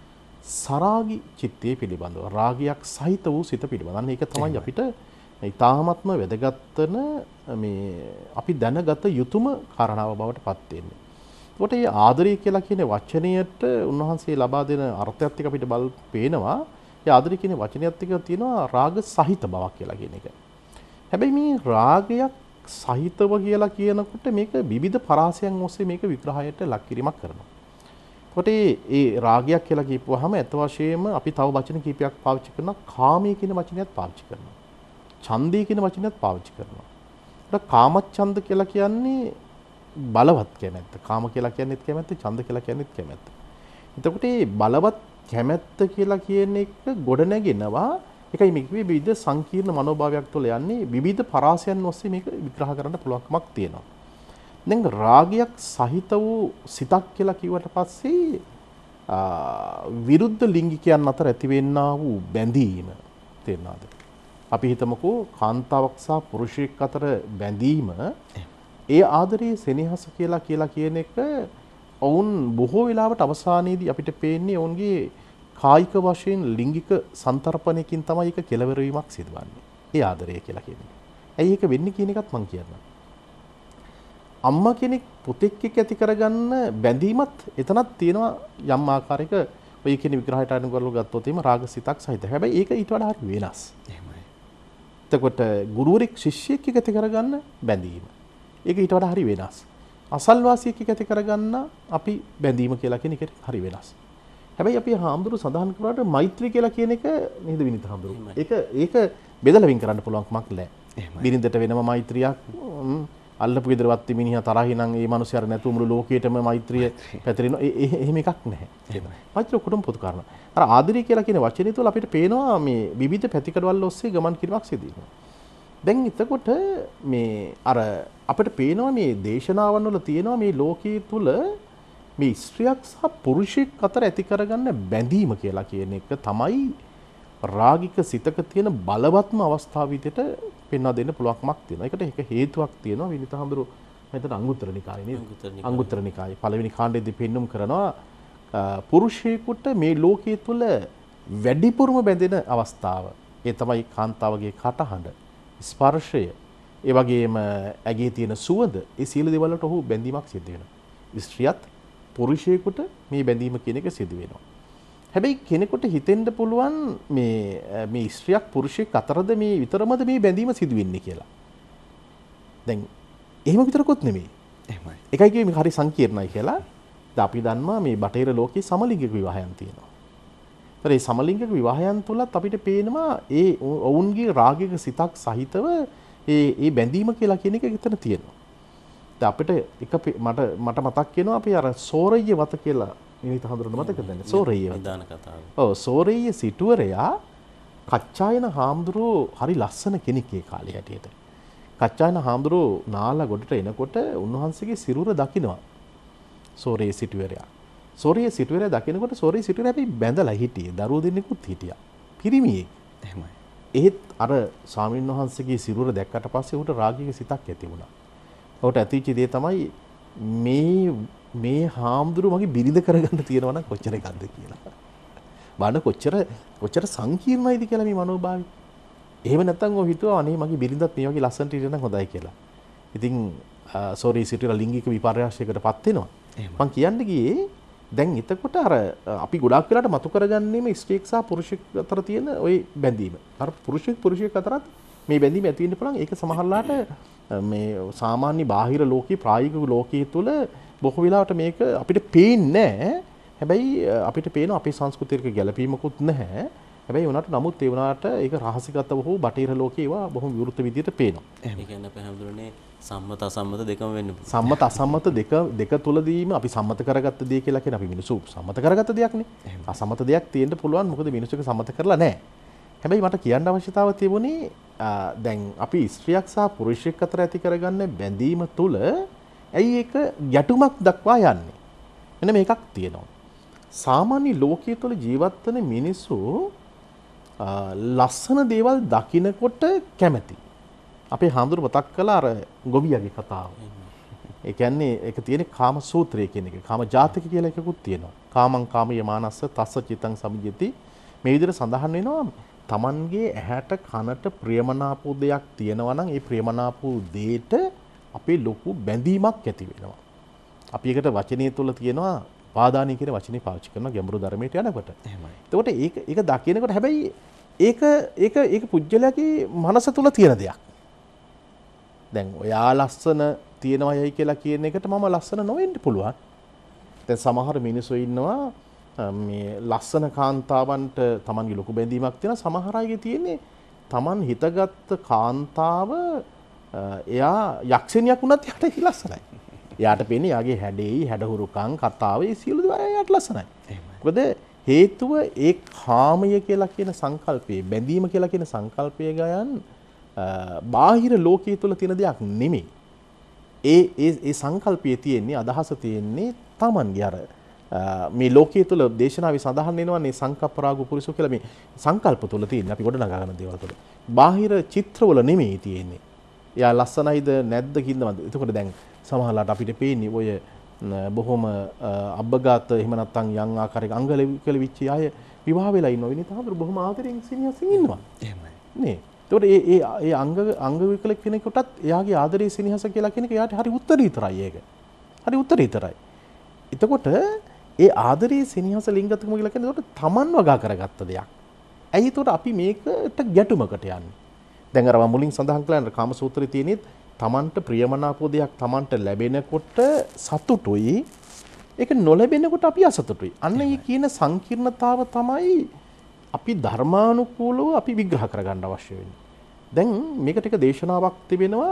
සරාගි චිත්තයේ පිළිබඳව රාගයක් සහිත වූ සිත පිළිබඳව. අන්න ඒක තමයි අපිට ඉතාමත්ම වැදගත්වන මේ අපි දැනගත යුතුම කාරණාව බවට පත් වෙන්නේ. ඒකට මේ ආදරය කියලා කියන වචනයට උන්වහන්සේ ලබා දෙන අර්ථයත් එක්ක අපිට පේනවා. ඒ ආදරය කියන වචනයත් එක්ක තියෙනවා රාග සහිත බවක් කියලා කියන එක. හැබැයි මේ රාගයක් සහිතව කියලා කියනකොට මේක විවිධ පරාසයන් ඔස්සේ මේක විග්‍රහයට ලක් කිරීමක් කරනවා. ඒකට ඒ රාගයක් කියලා කියපුවාම අත වශයෙන්ම අපි තව වචන කීපයක් පාවිච්චි කරනවා. කාමයේ කියන වචනයත් පාවිච්චි කරනවා. ඡන්දය කියන වචනයත් පාවිච්චි කරනවා. ඒක කාමච්ඡන්ද කියලා කියන්නේ බලවත් කැමැත්ත. කාම කියලා කියන්නේත් කැමැත්ත, ඡන්ද කියලා කියන්නේත් කැමැත්ත. එතකොට මේ බලවත් කැමැත්ත කියලා කියන එක ගොඩ නැගෙනවා. ඒකයි මේ විවිධ සංකීර්ණ මනෝභාවයක් තුළ යන්නේ විවිධ පරාසයන් ඔස්සේ මේක විග්‍රහ කරන්න පුළුවන්කමක් තියෙනවා. දැන් රාගයක් සහිත වූ සිතක් කියලා කිව්වට පස්සේ විරුද්ධ ලිංගිකයන් අතර ඇතිවෙන්නා වූ බැඳීම තේරෙනවද? අපි හිතමුකෝ කාන්තාවක් සහ පුරුෂයෙක් අතර බැඳීම ඒ ආදරයේ සෙනෙහස කියලා කියන එක ඔවුන් බොහෝ වෙලාවට අවසානයේදී අපිට පේන්නේ ඔවුන්ගේ කායික වශයෙන් ලිංගික සන්තරපණයකින් තමයි ඒක කෙලවර වීමක් සිදුවන්නේ. ඒ ආදරය කියලා කියන්නේ. ඇයි ඒක වෙන්නේ කියන එකත් මම කියන්නම්. අම්මා කෙනෙක් පුතෙක් එක්ක ඇති කරගන්න බැඳීමත් එතනක් තියෙනවා යම් ආකාරයක ඔය කියන විග්‍රහයට අනුකූලව ගත්තොත් එimhe රාගසිතක් සහිත. හැබැයි ඒක ඊට වඩා හරි වෙනස්. එහෙමයි. එතකොට ගුරුවරෙක් ශිෂ්‍යයෙක් එක්ක ඇති කරගන්න බැඳීම. ඒක ඊට වඩා හරි වෙනස්. අසල්වාසියෙක් එක්ක ඇති කරගන්න අපි බැඳීම කියලා කියන එකට හරි වෙනස්. හැබැයි අපි හාමුදුරු සඳහන් කරාට මෛත්‍රී කියලා කියන එක නේද විනිත හාමුදුරු? ඒක බෙදලා වින් කරන්න පුළුවන් කමක් නැහැ. බිරිඳට වෙනම මෛත්‍රියක් අල්ලපු ගෙදරවත් මිනිහා තරහි නම් ඒ මිනිස්යාර නැතු මුළු ලෝකෙටම මෛත්‍රිය පැතිරෙනවා. එහෙම එකක් නැහැ. මෛත්‍රිය කුටුම් පොදු කාරණා. අර ආදරය කියලා කියන වචනේ තුල අපිට පේනවා මේ විවිධ පැතිකඩවල ඔස්සේ ගමන් කිරීමක් සිදු වෙනවා. දැන් එතකොට මේ අර අපිට පේනවා මේ දේශනාවන් වල තියෙනවා මේ ලෝකයේ තුල මේ ස්ත්‍රියක් සහ පුරුෂයෙක් අතර ඇති කරගන්න බැඳීම කියලා කියන එක තමයි රාගික සිතක තියෙන බලවත්ම අවස්ථාව විදිහට පෙන්වා දෙන්න පුළුවන්කමක් තියෙනවා. ඒකට එක හේතුවක් තියෙනවා. විනිත හඳුරු මෙතන අංගුත්තර නිකායේ නේද? අංගුත්තර නිකායේ පළවෙනි කාණ්ඩයේදී පෙන්눔 කරනවා පුරුෂයෙකුට මේ ලෝකයේ තුල වැඩිපුරම බැඳෙන අවස්ථාව. ඒ තමයි කාන්තාවගේ කටහඬ, ස්පර්ශය, ඒ වගේම ඇගේ තියෙන සුවඳ. ඒ සියලු දේවල් වලට ඔහු බැඳීමක් සිදු වෙනවා. ස්ත්‍රියත් පුරුෂයෙකුට මේ බැඳීම කියන එක සිදු වෙනවා. හැබැයි කෙනෙකුට හිතෙන්න පුළුවන් මේ ස්ත්‍රියක් පුරුෂයෙක් අතරද මේ විතරමද මේ බැඳීම සිදු වෙන්නේ කියලා. දැන් එහෙම විතරකොත් නෙමෙයි. එහෙමයි. එකයි කියේ මේ හරි සංකීර්ණයි කියලා. දැන් අපි දන්නවා මේ බටහිර ලෝකයේ සමලිංගික විවාහයන් තියෙනවා. ඒතර මේ සමලිංගික විවාහයන් තුලත් අපිට පේනවා ඒ ඔවුන්ගේ රාගික සිතක් සහිතව ඒ බැඳීම කියලා කියන එක එතන තියෙනවා. දැන් අපිට මට මතක් වෙනවා අපි අර සෝරయ్య වත කියලා විනිත හඳුරන මතකද දැන් සෝරయ్య නිදාන කතාව. ඔව් සෝරయ్య සිටුවරයා කච්චායන හාමුදුරුවෝ හරි ලස්සන කෙනෙක් ඒ කාලේ හැටියට. කච්චායන හාමුදුරුවෝ නාලා ගොඩට එනකොට උන්වහන්සේගේ සිරුර දකිනවා. සෝරయ్య සිටුවරයා. සෝරయ్య සිටුවරයා දකිනකොට සෝරయ్య සිටුවරයා අපි බැඳලා හිටියේ. දරුවෝ දෙන්නෙකුත් හිටියා. පිරිමියෙක්. එහෙමයි. ඒත් අර ස්වාමීන් වහන්සේගේ සිරුර දැක්කට පස්සේ ඌට රාගික සිතක් ඇති වුණා. ඌට ඇතිවෙච්ච දේ තමයි මේ හාමුදුරු මගේ බිරිඳ කරගන්න තියෙනවා නම් කොච්චර එකක්ද කියලා. බලන්න කොච්චර සංකීර්ණයිද කියලා මේ මනෝභාවය. එහෙම නැත්නම් ඔය හිතුවා අනේ මගේ බිරිඳත් මේ වගේ ලස්සනට ඉන්න හොඳයි කියලා. ඉතින් සෝරි සිටුවර ලිංගික විපර්යාසයකටපත් වෙනවා. මං කියන්න ගියේ දැන් එතකොට අර අපි ගොඩාක් වෙලාට මතු කරගන්නේ මේ ස්ත්‍රියක් සහ පුරුෂයෙක් අතර තියෙන ওই බැඳීම. අර පුරුෂයෙක් අතරත් මේ බැඳීම ඇති වෙන්න පුළුවන්. ඒක සමහරලාට මේ සාමාන්‍ය බාහිර ලෝකයේ ප්‍රායෝගික ලෝකයේ තුල බොහෝ වෙලාවට මේක අපිට පේන්නේ නැහැ. හැබැයි අපිට පේනවා අපේ සංස්කෘතියක ගැළපීමකුත් නැහැ. හැබැයි උනාට නමුත් ඒ උනාට ඒක රහසිගතව හෝ බටහිර ලෝකේ ඒවා බොහොම විවෘත විදියට පේනවා. ඒ කියන්නේ අපේ හැමදෙරනේ සම්මත අසම්මත දෙකම වෙන්න පුළුවන්. සම්මත අසම්මත දෙක තුලදීම අපි සම්මත කරගත්ත දේ කියලා කියන අපි මිනිස්සු සම්මත කරගත්ත දෙයක්නේ. අසම්මත දෙයක් තියෙන්න පුළුවන් මොකද මිනිස්සුක සම්මත කරලා නැහැ. හැබැයි මට කියන්න අවශ්‍යතාව තිබුණේ දැන් අපි ස්ත්‍රියක් සහ පුරුෂයෙක් අතර ඇති කරගන්න බැඳීම තුල ඇයි ඒක ගැටුමක් දක්වා යන්නේ? මෙන්න මේකක් තියෙනවා. සාමාන්‍ය ලෝකයේ තුල ජීවත් වෙන මිනිස්සු ලස්සන දේවල් දකිනකොට කැමති. අපේ හාමුදුරු මතක් කළා අර ගොවියගේ කතාව. ඒ කියන්නේ ඒක තියෙන්නේ කාම සූත්‍රය කියන එක. කාම ජාතක කියලා එකකුත් තියෙනවා. කාමං කාමයේ මානස්ස තස්ස චිතං සමිජ්ජති. මේ විදිහට සඳහන් වෙනවා Tamanගේ ඇහැට කනට ප්‍රියමනාප දෙයක් තියෙනවා නම් ඒ ප්‍රියමනාප දෙයට අපේ ලොකු බැඳීමක් ඇති වෙනවා. අපි ඒකට වචනය තුල තියෙනවා පාදානී කියන වචනේ පාවිච්චි කරන ගැඹුරු ධර්මයට යනකොට. එහෙමයි. එතකොට ඒක දකිනකොට හැබැයි ඒක පුජ්‍යලයාගේ මනස තුල තියෙන දෙයක්. දැන් ඔයා ලස්සන තියෙනවයයි කියලා කියන එකට මම ලස්සන නොවෙන්න පුළුවන්. දැන් සමහර මිනිස්සු ඉන්නවා මේ ලස්සන කාන්තාවන්ට Tamanගේ ලොකු බැඳීමක් තියෙන සමහර අයගේ තියෙන්නේ Taman හිතගත්ත කාන්තාව එයා යක්ෂණියක් වුණත් එයාට ලස්සනයි. එයාට පේන්නේ එයාගේ හැඩේයි හැඩහුරුකම් කතාවේ සියලු දේවල් එයාට ලස්සනයි. මොකද හේතුව ඒ කාමය කියලා කියන සංකල්පයේ බැඳීම කියලා කියන සංකල්පය ගයන් බාහිර ලෝකයේ තුල තියෙන දෙයක් නෙමෙයි. ඒ සංකල්පයේ තියෙන්නේ අදහස තියෙන්නේ Tamanගේ අර මේ ලෝකයේ තුල දේශනාවේ සඳහන් වෙනවානේ සංකප්පරාග පුරුෂෝ කියලා මේ සංකල්ප තුල තියෙන අපි ගොඩනගා ගන්න දේවල් තුල. බාහිර චිත්‍රවල නෙමෙයි තියෙන්නේ. එයා ලස්සනයිද නැද්ද කියනවාද. එතකොට දැන් සමහරලාට අපිට පේන්නේ ඔය බොහොම අබ්බගත එහෙම නැත්නම් යම් ආකාරයක අංගල විච්චි අය විවාහ වෙලා ඉන්නවා. විනිතාවරු බොහොම ආදරෙන් සිනියසින් ඉන්නවා. එහෙමයි. නේ. එතකොට ඒ අංග විකල කෙනෙකුටත් එයාගේ ආදරේ සිනිහස කියලා කියන එක එයාට හරි උත්තරීතරයි ඒක. හරි උත්තරීතරයි. එතකොට ඒ ආදරේ සිනිහස ලිංගිකකම කියලා කියන්නේ එතකොට Taman වගා කරගත්ත දෙයක්. ඇයි එතකොට අපි මේකට ගැටුමකට යන්නේ? දැන් අර මුලින් සඳහන් කළා කාම සූත්‍රයේ තියෙනෙත් Tamanට ප්‍රියමනාපෝ දෙයක් Tamanට ලැබෙනකොට සතුටුයි. ඒක නොලැබෙනකොට අපි අසතුටුයි. අන්න ඒ කියන සංකීර්ණතාව තමයි අපි ධර්මානුකූලව අපි විග්‍රහ කරගන්න අවශ්‍ය වෙන්නේ. දැන් මේක ටික දේශනාවක් තිබෙනවා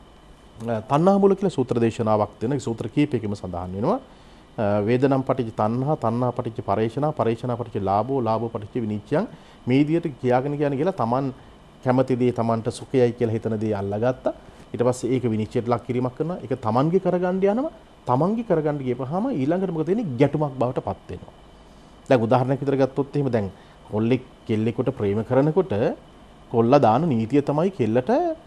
තණ්හා මූල කියලා සූත්‍ර දේශනාවක් තියෙනවා. ඒ සූත්‍ර කීපයකම සඳහන් වෙනවා. වේදනම් පටිච්ච තණ්හා තණ්හා පටිච්ච පරේෂණා පරේෂණා පටිච්ච ලාභෝ ලාභෝ පටිච්ච විනිච්ඡයන් මේ විදියට කියාගෙන කියලා Taman කැමති දේ Tamanට සුඛයයි කියලා හිතන දේ අල්ලගත්තා. ඊට පස්සේ ඒක විනිශ්චයට ලක් කිරීමක් කරනවා. ඒක Tamanගේ කරගන්න යනවා. Tamanගේ කරගන්න ගියපහම ඊළඟට මොකද වෙන්නේ? ගැටුමක් බවට පත් වෙනවා. දැන් උදාහරණයක් විතර ගත්තොත් එහෙම දැන් කොල්ලෙක් කෙල්ලෙකුට ප්‍රේම කරනකොට කොල්ලා දාන නීතිය තමයි කෙල්ලට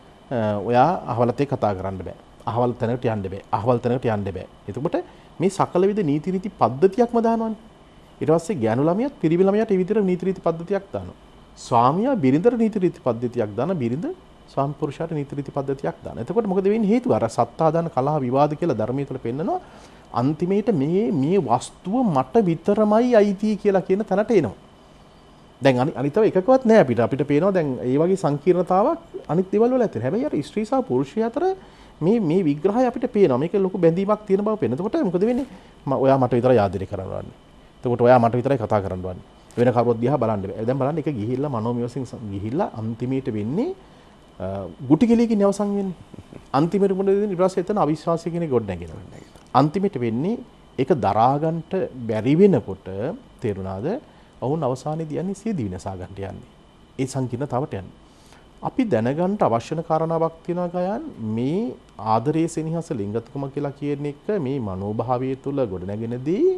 ඔයා අහවලත් එක්ක කතා කරන්න බෑ. අහවල් තැනකට යන්න බෑ. අහවල් තැනකට යන්න බෑ. එතකොට මේ සකල විද නීති රීති පද්ධතියක්ම දානවනේ. ඊට පස්සේ ගෑනු ළමයාත් පිරිමි ළමයාට ඒ විදිහට නීති රීති පද්ධතියක් දානවා. ස්වාමියා බිරිඳට නීති රීති පද්ධතියක් දාන බිරිඳ ස්වාමි පුරුෂයාට නීති රීති පද්ධතියක් දාන. එතකොට මොකද වෙන්නේ? හේතුව අර සත්තාදාන කලහ විවාද කියලා ධර්මයේ තුල පෙන්නනවා. අන්තිමේට මේ වස්තුව මට විතරමයි අයිති කියලා කියන තැනට එනවා. දැන් අනිතව එකකවත් නෑ අපිට පේනවා දැන් ඒ වගේ සංකීර්ණතාවක් අනිත් දේවල් වල ඇති. හැබැයි අර ස්ත්‍රී සහ පුරුෂය අතර මේ විග්‍රහය අපිට පේනවා. මේක ලොකු බැඳීමක් තියෙන බව පේන. එතකොට මොකද වෙන්නේ? ඔයා මට විතරයි ආදරය කරන්න. එතකොට ඔයා මට විතරයි කතා කරන්න ඕනේ. වෙන කවුරුත් දිහා බලන්න බෑ. දැන් බලන්න එක ගිහිල්ලා මනෝමය වශයෙන් ගිහිල්ලා අන්තිමේට වෙන්නේ ගුටි කෙලියකින් අවසන් වෙන්නේ. අන්තිමේට මොකද වෙන්නේ? ඊට පස්සේ එතන අවිශ්වාසය කියන ගොඩ නැගෙනවා. අන්තිමේට වෙන්නේ ඒක දරා ගන්නට බැරි වෙනකොට තේරුණාද? ඔවුන් අවසානයේදී යන්නේ සිය දිවිනසා ගන්නට යන්නේ. ඒ සංකීර්ණතාවට යන්නේ. අපි දැනගන්න අවශ්‍ය කාරණාවක් තියෙනවා ගයන් මේ ආදරයේ සෙනෙහස ලිංගිකකම කියලා කියන එක මේ මනෝභාවය තුළ ගොඩනැගෙනදී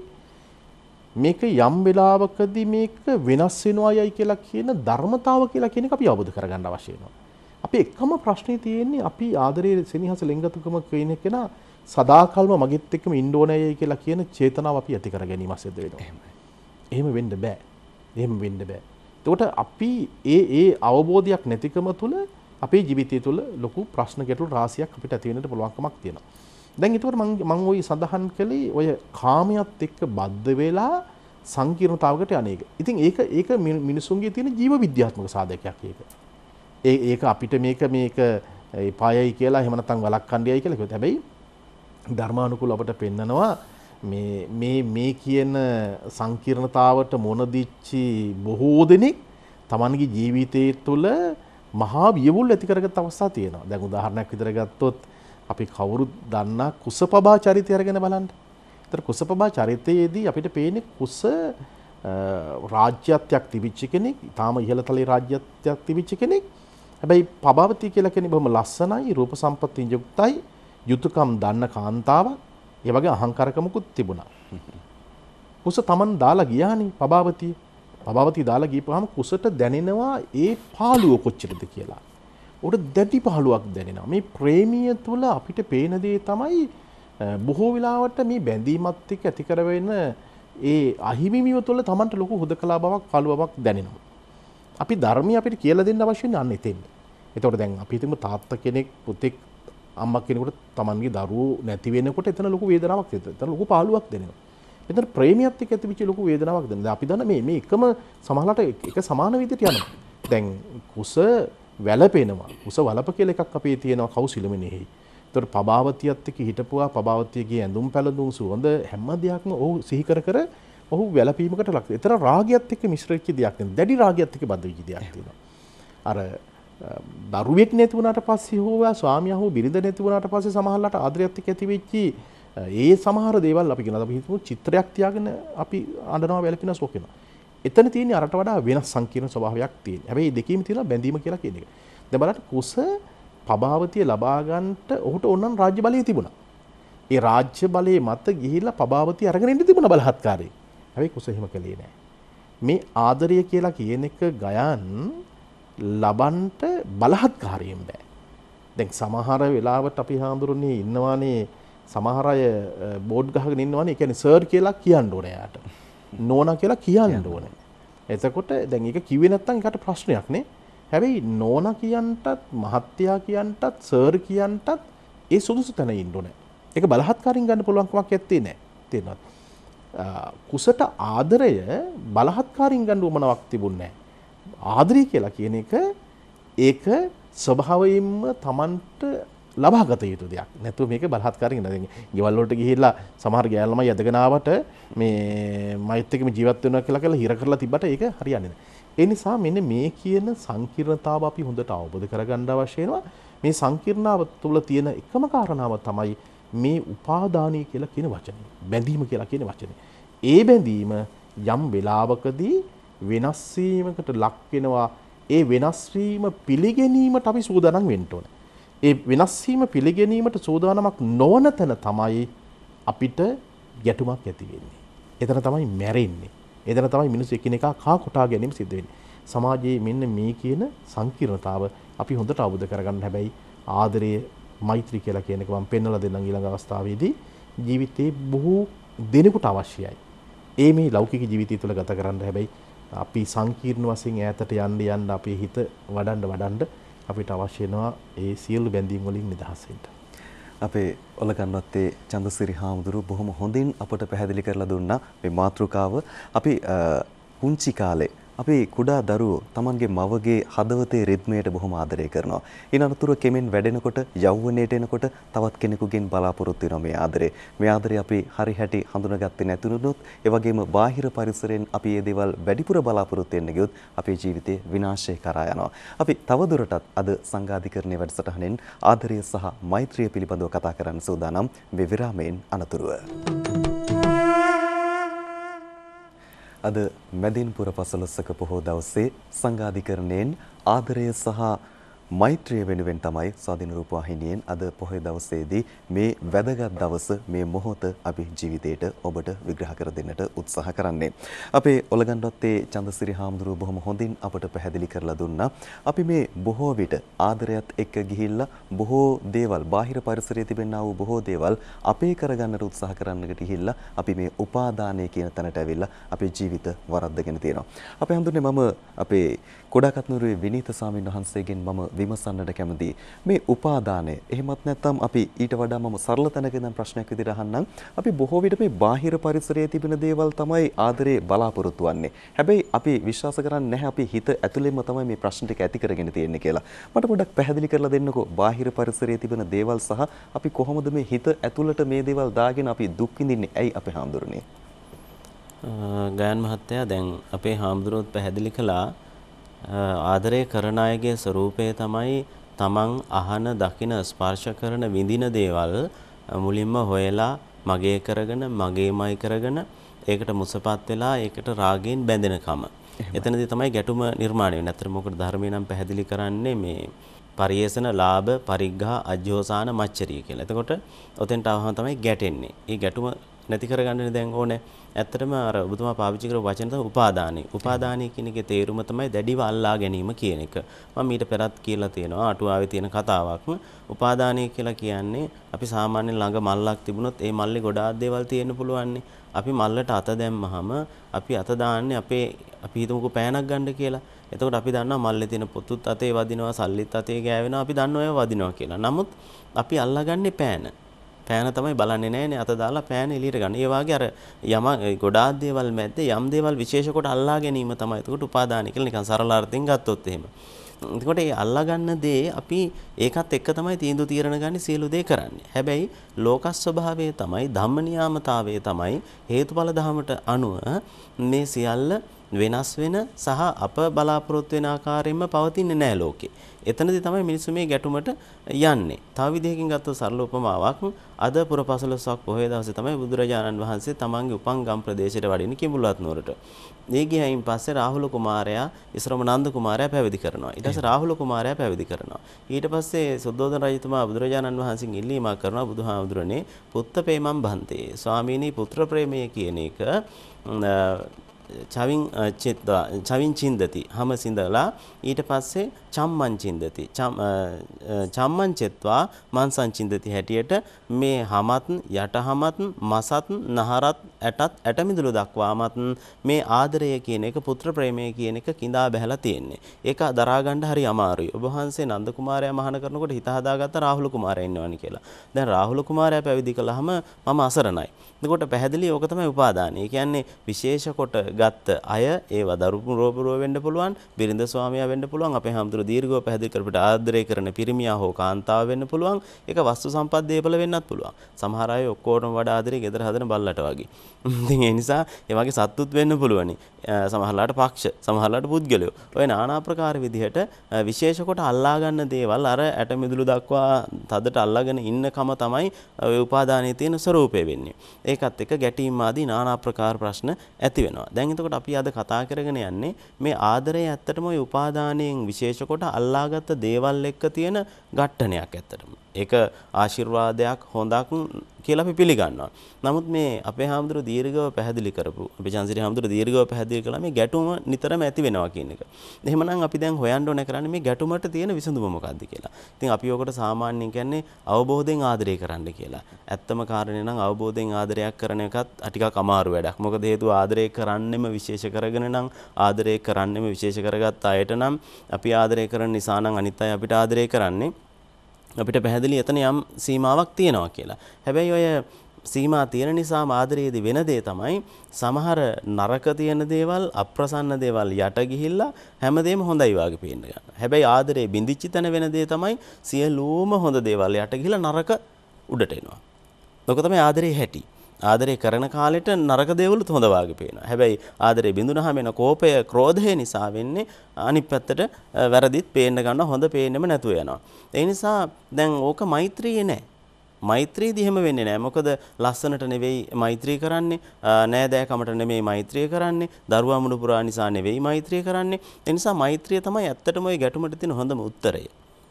මේක යම් වෙලාවකදී මේක වෙනස් වෙනවායයි කියලා කියන ධර්මතාව කියලා කියන එක අපි අවබෝධ කරගන්න අවශ්‍ය වෙනවා. අපි එකම ප්‍රශ්නේ තියෙන්නේ අපි ආදරයේ සෙනෙහස ලිංගිකකම කියන එක නා සදාකල්ම මගෙත් එක්කම ඉන්න ඕනෑයි කියලා කියන චේතනාව අපි ඇති කර ගැනීම සිද්ධ වෙනවා. එහෙම වෙන්න බෑ. එහෙම වෙන්න බෑ. එතකොට අපි ඒ අවබෝධයක් නැතිකම තුළ අපේ ජීවිතය තුළ ලොකු ප්‍රශ්න ගැටලු රාශියක් අපිට ඇති වෙන්නට පුළුවන්කමක් තියෙනවා. දැන් ඒතකොට මම ওই සඳහන් කළේ ඔය කාමයට එක්ක බද්ධ වෙලා සංකීර්ණතාවකට යන එක. ඉතින් ඒක මිනිසුන්ගේ තියෙන ජීව විද්‍යාත්මක සාධකයක් ඒක. ඒක අපිට මේක පායයි කියලා එහෙම නැත්නම් වළක්වන්නේයි කියලා කිව්වොත් හැබැයි ධර්මානුකූල අපට පෙන්නනවා මේ කියන සංකීර්ණතාවට මොන දිච්චි බොහෝ දෙනෙක් Tamanගේ ජීවිතයේ තුළ මහා වියවුල් ඇති කරගත් අවස්ථා තියෙනවා. දැන් උදාහරණයක් විතර ගත්තොත් අපි කවුරුත් දන්නා කුසපබා චරිතය අරගෙන බලන්න. ඒතර කුසපබා චරිතයේදී අපිට පේන්නේ කුස රාජ්‍යත්වයක් තිබිච්ච කෙනෙක්, ඊටාම ඉහළ තලයේ රාජ්‍යත්වයක් තිබිච්ච කෙනෙක්. හැබැයි පබාවති කියලා කෙනෙක් බොහොම ලස්සනයි, රූප සම්පත්තියෙන් යුක්තයි, යුතුයකම් දන්න කාන්තාවක්. ඒ වගේ අහංකාරකමකුත් තිබුණා. කුස Taman දාලා ගියානේ පබාවතිය. පබාවතිය දාලා ගියපුවාම කුසට දැනෙනවා ඒ පාළුව කොච්චරද කියලා. උඩ දැඩි පහළුවක් දැනෙනවා. මේ ප්‍රේමිය තුළ අපිට පේන දේ තමයි බොහෝ වෙලාවට මේ බැඳීමත් එක්ක ඇති කරවෙන ඒ අහිමිමිව තුළ Tamanට ලොකු හුදකලා බවක් පළුවක් දැනෙනවා. අපි ධර්මය අපිට කියලා දෙන්න අවශ්‍ය නැහැ එතෙන්. ඒතකොට දැන් අපි හිතමු තාත්තා කෙනෙක් පුතෙක් අම්මා කෙනෙකුට Tamanගේ දරුවෝ නැති වෙනකොට එතන ලොකු වේදනාවක් තියෙනවා. එතන ලොකු පාළුවක් දැනෙනවා. එතන ප්‍රේමියත් එක්ක ඇතිවෙච්ච ලොකු වේදනාවක් දැනෙනවා. අපි දන්න මේ එකම සමහරකට එක සමාන විදිහට යනවා. දැන් කුස වැළපෙනවා. කුස වලප කියලා එකක් අපේ තියෙනවා කෞසිලමෙනෙහි. ඒතර පබාවතියත් එක්ක හිටපුවා පබාවතියගේ ඇඳුම් පැළඳුම් සුවඳ හැම දෙයක්ම ඔහු සිහි කර ඔහු වැළපීමකට ලක්. ඒතර රාගයත් එක්ක මිශ්‍ර වෙච්ච දෙයක් නෙවෙයි. දැඩි රාගයත් එක්ක බද්ධ වෙච්ච දෙයක් තියෙනවා. අර දරුවෙක් නැති වුණාට පස්සේ හෝ ස්වාමියා හෝ බිරිඳ නැති වුණාට පස්සේ සමහරලාට ආදරයත් එක්ක ඇති වෙච්චි ඒ සමහර දේවල් අපි කියනවා. අපි හිතමු චිත්‍රයක් තියාගෙන අපි අඬනවා වැළපෙනවා සෝකෙනවා. එතන තියෙන්නේ අරට වඩා වෙනස් සංකීර්ණ ස්වභාවයක් තියෙන. හැබැයි දෙකීම තියෙනවා බැඳීම කියලා කියන එක. දැන් බලන්න කුස පබාවතිය ලබා ගන්නට ඔහුට ඕනනම් රාජ්‍ය බලය තිබුණා. ඒ රාජ්‍ය බලයේ මත ගිහිල්ලා පබාවතිය අරගෙන ඉන්න තිබුණා බලහත්කාරයෙන්. හැබැයි කුස එහෙම කළේ නැහැ. මේ ආදරය කියලා කියන එක ගයන් ලබන්ට බලහත්කාරයෙන් බෑ. දැන් සමහර වෙලාවට අපි හාමුදුරනේ ඉන්නවානේ සමහර අය බෝඩ් ගහගෙන ඉන්නවානේ. ඒ කියන්නේ සර් කියලා කියන්න ඕනේ යාට. නෝනා කියලා කියන්න ඕනේ. එතකොට දැන් ඒක කිව්වේ නැත්නම් ඒකට ප්‍රශ්නයක් නේ. හැබැයි නෝනා කියන්ටත් මහත්තයා කියන්ටත් සර් කියන්ටත් ඒ සුදුසු තැන ඉන්න ඕනේ. ඒක බලහත්කාරින් ගන්න පුළුවන් කමක් නැත්තේ නෑ. තේරෙනවද? කුසට ආදරය බලහත්කාරින් ගන්න උවමනාවක් තිබුණේ නෑ. ආදරය කියලා කියන එක ඒක ස්වභාවයෙන්ම Tamanට ලබාගත යුතු දෙයක්. නැත්නම් මේක බලහත්කාරයෙන් නේද? ගෙවල් වලට ගිහිල්ලා සමහර ගෑල් ළමයි ඇදගෙන ආවට මේ මයිත් එක්කම ජීවත් වෙනවා කියලා හිර කරලා තිබ්බට ඒක හරියන්නේ නැහැ. ඒ නිසා මෙන්න මේ කියන සංකීර්ණතාව අපි හොඳට අවබෝධ කරගන්න අවශ්‍ය වෙනවා. මේ සංකීර්ණතාව තුළ තියෙන එකම කාරණාව තමයි මේ උපාදානීය කියලා කියන වචනේ. බැඳීම කියලා කියන වචනේ. ඒ බැඳීම යම් වෙලාවකදී වෙනස් වීමකට ලක් වෙනවා. ඒ වෙනස් වීම පිළිගැනීමට අපි සූදානම් වෙන්න ඕනේ. ඒ වෙනස් වීම පිළිගැනීමට සූදානමක් නොවන තැන තමයි අපිට ගැටුමක් ඇති වෙන්නේ. එතන තමයි මැරෙන්නේ. එතන තමයි මිනිස්සු එකිනෙකා කා කොටා ගැනීම සිද්ධ වෙන්නේ. සමාජයේ මෙන්න මේ කියන සංකීර්ණතාව අපි හොඳට අවබෝධ කරගන්න. හැබැයි ආදරය මෛත්‍රී කියලා කියන එක මම පෙන්වලා දෙන්නම් ඊළඟ අවස්ථාවේදී ජීවිතේ බොහෝ දෙනෙකුට අවශ්‍යයි. ඒ මේ ලෞකික ජීවිතය තුළ ගත කරන්න. හැබැයි අපි සංකීර්ණ වශයෙන් ඈතට යන්න අපේ හිත වඩන්න අපිට අවශ්‍ය වෙනවා ඒ සියලු බැඳීම් වලින් නිදහස් වෙන්න. අපේ ඔලගන්වත්තේ චන්දසිරි හාමුදුරුව බොහොම හොඳින් අපට පැහැදිලි කරලා දුන්නා මේ මාතෘකාව. අපි පුංචි කාලේ අපි කුඩා දරුවෝ Tamanගේ මවගේ හදවතේ රිද්මයට බොහොම ආදරය කරනවා. ඊනතුරු කෙමෙන් වැඩෙනකොට යෞවනයට එනකොට තවත් කෙනෙකුගෙන් බලාපොරොත්තු වෙනවා මේ ආදරේ. මේ ආදරේ අපි හරි හැටි හඳුනාගත්තේ නැතුනොත් ඒ වගේම බාහිර පරිසරයෙන් අපි මේ දේවල් වැඩිපුර බලාපොරොත්තු වෙන්න ගියොත් අපේ ජීවිතේ විනාශය කරා යනවා. අපි තවදුරටත් අද සංඝාධිකරණයේ වැඩසටහනෙන් ආදරය සහ මෛත්‍රිය පිළිබඳව කතා කරන්න සූදානම් මේ විරාමයෙන් අනතුරුව. අද මැදින්පුර පසළොස්වක පොහෝ දවසේ සංඝාධිකරණයෙන් ආදරය සහ මෛත්‍රිය වෙනුවෙන් තමයි ස්වාධීන රූපවාහිනියෙන් අද පොහොය දවසේදී මේ වැදගත් දවස මේ මොහොත අපි ජීවිතයට ඔබට විග්‍රහ කර දෙන්නට උත්සාහ කරන්නේ. අපේ ඔලගන්වත්තේ චන්දසිරි හාමුදුරුව බොහොම හොඳින් අපට පැහැදිලි කරලා දුන්නා. අපි මේ බොහෝ විට ආදරයත් එක්ක ගිහිල්ලා බොහෝ දේවල් බාහිර පරිසරයේ තිබෙනා වූ බොහෝ දේවල් අපේ කරගන්නට උත්සාහ කරන්නට ගිහිල්ලා අපි මේ උපාදානය කියන තැනට ඇවිල්ලා අපේ ජීවිත වරද්දගෙන තියෙනවා. අපේ හඳුන්නේ මම අපේ කොඩාකත්නුරුවේ විනීත ස්වාමීන් වහන්සේගෙන් මම විමසන්නට කැමතියි. මේ උපාදානය එහෙමත් නැත්නම් අපි ඊට වඩා මම සරල තැනක ඉඳන් ප්‍රශ්නයක් විදිහට අහන්නම්. අපි බොහෝ විට මේ බාහිර පරිසරයේ තිබෙන දේවල් තමයි ආදරේ බලාපොරොත්තු වෙන්නේ. හැබැයි අපි විශ්වාස කරන්නේ නැහැ අපි හිත ඇතුළෙන්ම තමයි මේ ප්‍රශ්න ටික ඇති කරගෙන තියෙන්නේ කියලා. මට පොඩ්ඩක් පැහැදිලි කරලා දෙන්නකෝ බාහිර පරිසරයේ තිබෙන දේවල් සහ අපි කොහොමද මේ හිත ඇතුළට මේ දේවල් දාගෙන අපි දුක් විඳින්නේ? ඇයි අපේ හාමුදුරනේ? ගයන් මහත්තයා දැන් අපේ හාමුදුරුවෝත් පැහැදිලි කළා ආදරය කරන අයගේ ස්වરૂපය තමයි තමන් අහන දකින ස්පර්ශ කරන විඳින දේවල් මුලින්ම හොයලා මගේ කරගෙන මගේමයි කරගෙන ඒකට මුසපත් වෙලා ඒකට රාගයෙන් බැඳෙනකම. එතනදී තමයි ගැටුම නිර්මාණය වෙන්නේ. අතර මොකද ධර්මයේ නම් පැහැදිලි කරන්නේ මේ පරියේෂණ ලාභ පරිග්ඝා අජ්ජෝසාන මච්චරිය කියලා. එතකොට ඔතෙන්ට ආවම තමයි ගැටෙන්නේ. මේ ගැටුම නැති කරගන්න දැන් ඕනේ. ඇත්තටම අර ඔබතුමා පාවිච්චි කරපු වචන තමයි උපාදානයි. උපාදානයි කියන එකේ තේරුම තමයි දැඩිව අල්ලා ගැනීම කියන එක. මම ඊට පෙරත් කියලා තියෙනවා අටුවාවේ තියෙන කතාවක්. උපාදානයි කියලා කියන්නේ අපි සාමාන්‍යයෙන් ළඟ මල්ලක් තිබුණොත් ඒ මල්ලේ ගොඩාක් දේවල් තියෙන්න පුළුවන්. අපි මල්ලට අත දැම්මහම අපි අත දාන්නේ අපි හිතමුකෝ පෑනක් ගන්න කියලා. එතකොට අපි දන්නවා මල්ලේ තියෙන පොතුත් අතේ වදිනවා, සල්ලිත් අතේ ගෑවෙනවා. අපි දන්නවා ඒවා වදිනවා කියලා. නමුත් අපි අල්ලගන්නේ පෑන. පෑන තමයි බලන්නේ නැහැනේ අත දාලා පෑන එළියට ගන්න. ඒ වාගේ අර ගොඩාක් දේවල් මැද්දේ යම් දේවල් විශේෂ කොට අල්ලා ගැනීම තමයි. එතකොට උපාදානයි කියලා නිකන් සරල අර්ථයෙන් ගත්තොත් එහෙම. එතකොට ඒ අල්ලා ගන්න දේ අපි ඒකත් එක්ක තමයි තීන්දුව తీරන ගන්නේ සියලු දේ කරන්නේ. හැබැයි ලෝක ස්වභාවය තමයි ධම්ම නියාමතාවය තමයි හේතුඵල ධමයට අනුව මේ සියල්ල වෙනස් වෙන සහ අප බලාපොරොත්තු වෙන ආකාරයෙන්ම පවතින්නේ නැහැ ලෝකේ. එතනදී තමයි මිනිස්සු මේ ගැටුමට යන්නේ. තව විදිහකින් ගත්තොත් සරල උපමාවක් අද පුරපසළොස්වක් පොහොය දවසේ තමයි බුදුරජාණන් වහන්සේ තමන්ගේ උපංගම් ප්‍රදේශයට වඩින්න කිඹුල්වත් නුවරට. ඒ ගියයින් පස්සේ රාහුල කුමාරයා ඉස්රම නන්ද කුමාරයා පැවිදි කරනවා. ඊට පස්සේ රාහුල කුමාරයා පැවිදි කරනවා. ඊට පස්සේ සුද්ධෝදන රජතුමා බුදුරජාණන් වහන්සේගෙන් ඉල්ලීමක් කරනවා බුදුහාමුදුරනේ පුත්ත ප්‍රේමම් බන්තේ. ස්වාමීනි පුත්‍ර ප්‍රේමය කියන එක චවින් චින්දති හැම සිඳලා ඊට පස්සේ චම්මන් චින්දති චම්මන් චෙත්වා මන්සං චින්දති හැටියට මේ හමත් යටහමත් මසත් නහරත් ඇටත් ඇටමිදුළු දක්වාමත් මේ ආදරය කියන එක පුත්‍ර ප්‍රේමය කියන එක කිඳා බැහැලා තියෙන්නේ. ඒක දරා ගන්න හරි අමාරුයි. ඔබ වහන්සේ නන්ද කුමාරයා මහාන කරනකොට හිත හදාගත්ත රාහුල කුමාරයා ඉන්නවනි කියලා. දැන් රාහුල කුමාරයා පැවිදි කළාම මම අසරණයි. එතකොට පැහැදිලි ඕක තමයි උපාදානය. ඒ කියන්නේ විශේෂ කොට ගත්ත අය ඒව දරුපුරෝපුරෝ වෙන්න පුළුවන්, බිරිඳ ස්වාමියා වෙන්න පුළුවන්, අපේ හැමතුරු දීර්ඝව පැහැදිලි කරපිට ආදරය කරන පිරිමියා හෝ කාන්තාව වෙන්න පුළුවන්. ඒක වස්තු සම්පත් දේපල වෙන්නත් පුළුවන්. සමහර අය ඔක්කොටම වඩා ආදරේ ගෙදර හදන බල්ලට වගේ. ඉතින් ඒ නිසා ඒ වගේ සත්තුත් වෙන්න පුළුවනි. සමහරලාට පක්ෂ, සමහරලාට පුද්ගලයෝ. ඔය নানা ආකාර විදිහට විශේෂ කොට අල්ලා ගන්න දේවල් අර ඇට මිදුළු දක්වා තදට අල්ලාගෙන ඉන්නකම තමයි ඔය උපාදානයේ තියෙන ස්වરૂපය වෙන්නේ. ඒකත් එක්ක ගැටීම් ආදී নানা ආකාර ප්‍රශ්න ඇති වෙනවා. දැන් එතකොට අපි අද කතා කරගෙන යන්නේ මේ ආදරය ඇත්තටම ওই උපාදානයෙන් විශේෂ කොට අල්ලාගත්ත දේවල් එක්ක තියෙන ඝට්ටනයක් ඇත්තටම. ඒක ආශිර්වාදයක් හොඳක් කියලා අපි පිළිගන්නවා. නමුත් මේ අපේ හාමුදුරුවෝ දීර්ඝව පැහැදිලි කරපු අපේ චන්සිරි හාමුදුරුවෝ දීර්ඝව පැහැදිලි කළා මේ ගැටුම නිතරම ඇති වෙනවා කියන එක. එහෙමනම් අපි දැන් හොයන්න ඕනේ කරන්නේ මේ ගැටුමට තියෙන විසඳුම මොකක්ද කියලා. ඉතින් අපි ඔකට සාමාන්‍යයෙන් කියන්නේ අවබෝධයෙන් ආදරය කරන්න කියලා. ඇත්තම කාරණේ නම් අවබෝධයෙන් ආදරයක් කරන එකත් ටිකක් අමාරු වැඩක්. මොකද හේතුව ආදරය කරන්නෙම විශේෂ කරගෙන නම් ආදරය කරන්නෙම විශේෂ කරගත්ත අයට නම් අපි ආදරය කරන නිසා නම් අනිත් අය අපිට ආදරය කරන්නේ අපිට පැහැදිලි එතන යම් සීමාවක් තියෙනවා කියලා. හැබැයි ඔය සීමා තියෙන නිසාම ආදරයේදී වෙන දේ තමයි සමහර නරක තියෙන දේවල් අප්‍රසන්න දේවල් යට ගිහිල්ලා හැමදේම හොඳයි වාගේ පේන්න ගන්නවා. හැබැයි ආදරයේ බිඳිච්ච තැන වෙන දේ තමයි සියලුම හොඳ දේවල් යට ගිහිල්ලා නරක උඩට එනවා. ඔක තමයි ආදරයේ හැටි. ආදරය කරන කාලෙට නරක දේවලුත් හොඳ වාගේ පේනවා. හැබැයි ආදරේ බිඳුනහම එන කෝපය, ක්‍රෝධය නිසා වෙන්නේ අනිත් පැත්තට වැරදිත් පේන්න ගන්නවා, හොඳ පේන්නෙම නැතුව යනවා. ඒ නිසා දැන් ඕක මෛත්‍රියේ නෑ. මෛත්‍රියදී එහෙම වෙන්නේ නෑ. මොකද ලස්සනට නෙවෙයි මෛත්‍රී කරන්නේ, නෑදෑකමට නෙමෙයි මෛත්‍රිය කරන්නේ, දරුවා මුණුපුරා නිසා නෙවෙයි මෛත්‍රිය කරන්නේ. ඒ නිසා මෛත්‍රිය තමයි ඇත්තටම ওই ගැටුමට තියෙන හොඳම උත්තරය.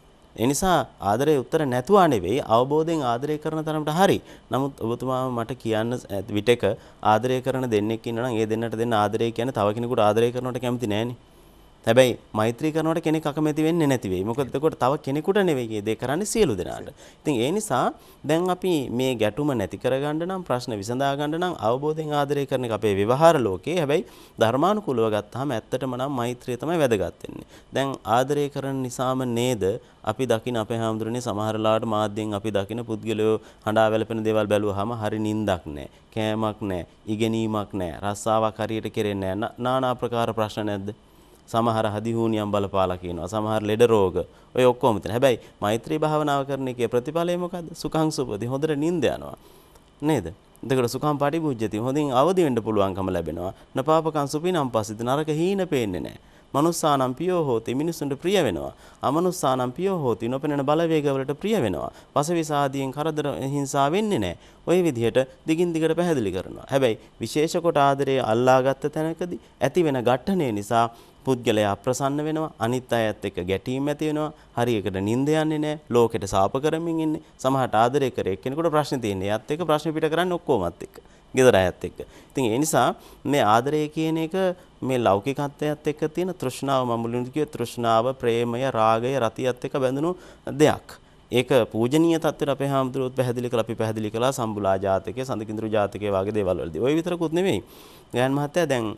ඒ නිසා ආදරේ උත්තර නැතුව නෙවෙයි අවබෝධයෙන් ආදරය කරන තරමට හරි. නමුත් ඔබතුමා මට කියන්න විටක ආදරය කරන දෙන්නෙක් ඉන්නවා නම් ඒ දෙන්නට දෙන්න ආදරය කියන්නේ තව කෙනෙකුට ආදරය කරනවට කැමති නෑනේ. හැබැයි මෛත්‍රී කරනවට කෙනෙක් අකමැති වෙන්නේ නැති වෙයි. මොකද එතකොට තව කෙනෙකුට නෙවෙයි මේ දේ කරන්නේ සියලු දෙනාට. ඉතින් ඒ නිසා දැන් අපි මේ ගැටුම නැති කරගන්න නම් ප්‍රශ්න විසඳා ගන්න නම් අවබෝධයෙන් ආදරය කරන එක අපේ ව්‍යවහාර ලෝකේ. හැබැයි ධර්මානුකූලව ගත්තාම ඇත්තටම නම් මෛත්‍රිය තමයි වැදගත් වෙන්නේ. දැන් ආදරය කරන නිසාම නේද අපි දකින අපේ හැමදෙරනේ සමහර ලාට මාධ්‍යෙන් අපි දකින පුද්ගලයෝ හඬා වැළපෙන දේවල් බැලුවාම හරි නින්දක් නැහැ, කෑමක් නැහැ, ඉගෙනීමක් නැහැ, රස්සාවක් හරියට කෙරෙන්නේ නැහැ. নানা ආකාර ප්‍රශ්න නැද්ද? සමහර හදිහූනියම් බලපාලා කියනවා. සමහර ලෙඩ රෝග. ඔය ඔක්කොම තියෙන. හැබැයි මෛත්‍රී භාවනාව කරන එකේ ප්‍රතිඵලය මොකද්ද? සුඛං සුපති. හොඳට නිින්ද යනවා. නේද? එතකොට සුඛං පටිභුජ්ජති. හොඳින් අවදි වෙන්න පුළුවන්කම ලැබෙනවා. නපාපකං සුපිනම් පස්සිත නරක හීන පේන්නේ නැහැ. මනුස්සානම් පියෝ හෝති මිනිසුන්ට ප්‍රිය වෙනවා. අමනුස්සානම් පියෝ හෝති නොපෙනෙන බලවේගවලට ප්‍රිය වෙනවා. වසවිසාදියෙන් කරදර හිංසා වෙන්නේ නැහැ. ওই විදිහට දිගින් දිගට පැහැදිලි කරනවා. හැබැයි විශේෂ කොට ආදරයේ අල්ලාගත්ත තැනකදී ඇති වෙන ඝට්ටණය නිසා පුද්ගලයා අප්‍රසන්න වෙනවා, අනිත් අයත් එක්ක ගැටීම් ඇති වෙනවා, හරියකට නිින්ද යන්නේ නැහැ, ලෝකෙට සාප කරමින් ඉන්නේ. සමහරට ආදරය කරේ එක්කෙනෙකුට ප්‍රශ්න තියෙන්නේ. එයත් එක්ක ප්‍රශ්න පිට කරන්නේ ඔක්කොමත් එක්ක. ගෙදර අයත් එක්ක. ඉතින් ඒ නිසා මේ ආදරය කියන එක මේ ලෞකිකත්වයට එක්ක තියෙන තෘෂ්ණාව මමුලින් කිය තෘෂ්ණාව, ප්‍රේමය, රාගය, රතියත් එක්ක බැඳුණු දෙයක්. ඒක පූජනීය තත්ත්වයට අපේ හාමුදුරුවෝත් පැහැදිලි කළා. අපි පැහැදිලි කළා සම්බුලා ජාතකයේ, සඳකිඳුරු ජාතකයේ වගේ දේවල් වලදී. ওই විතරකුත් නෙමෙයි. ගයන් මහත්තයා දැන්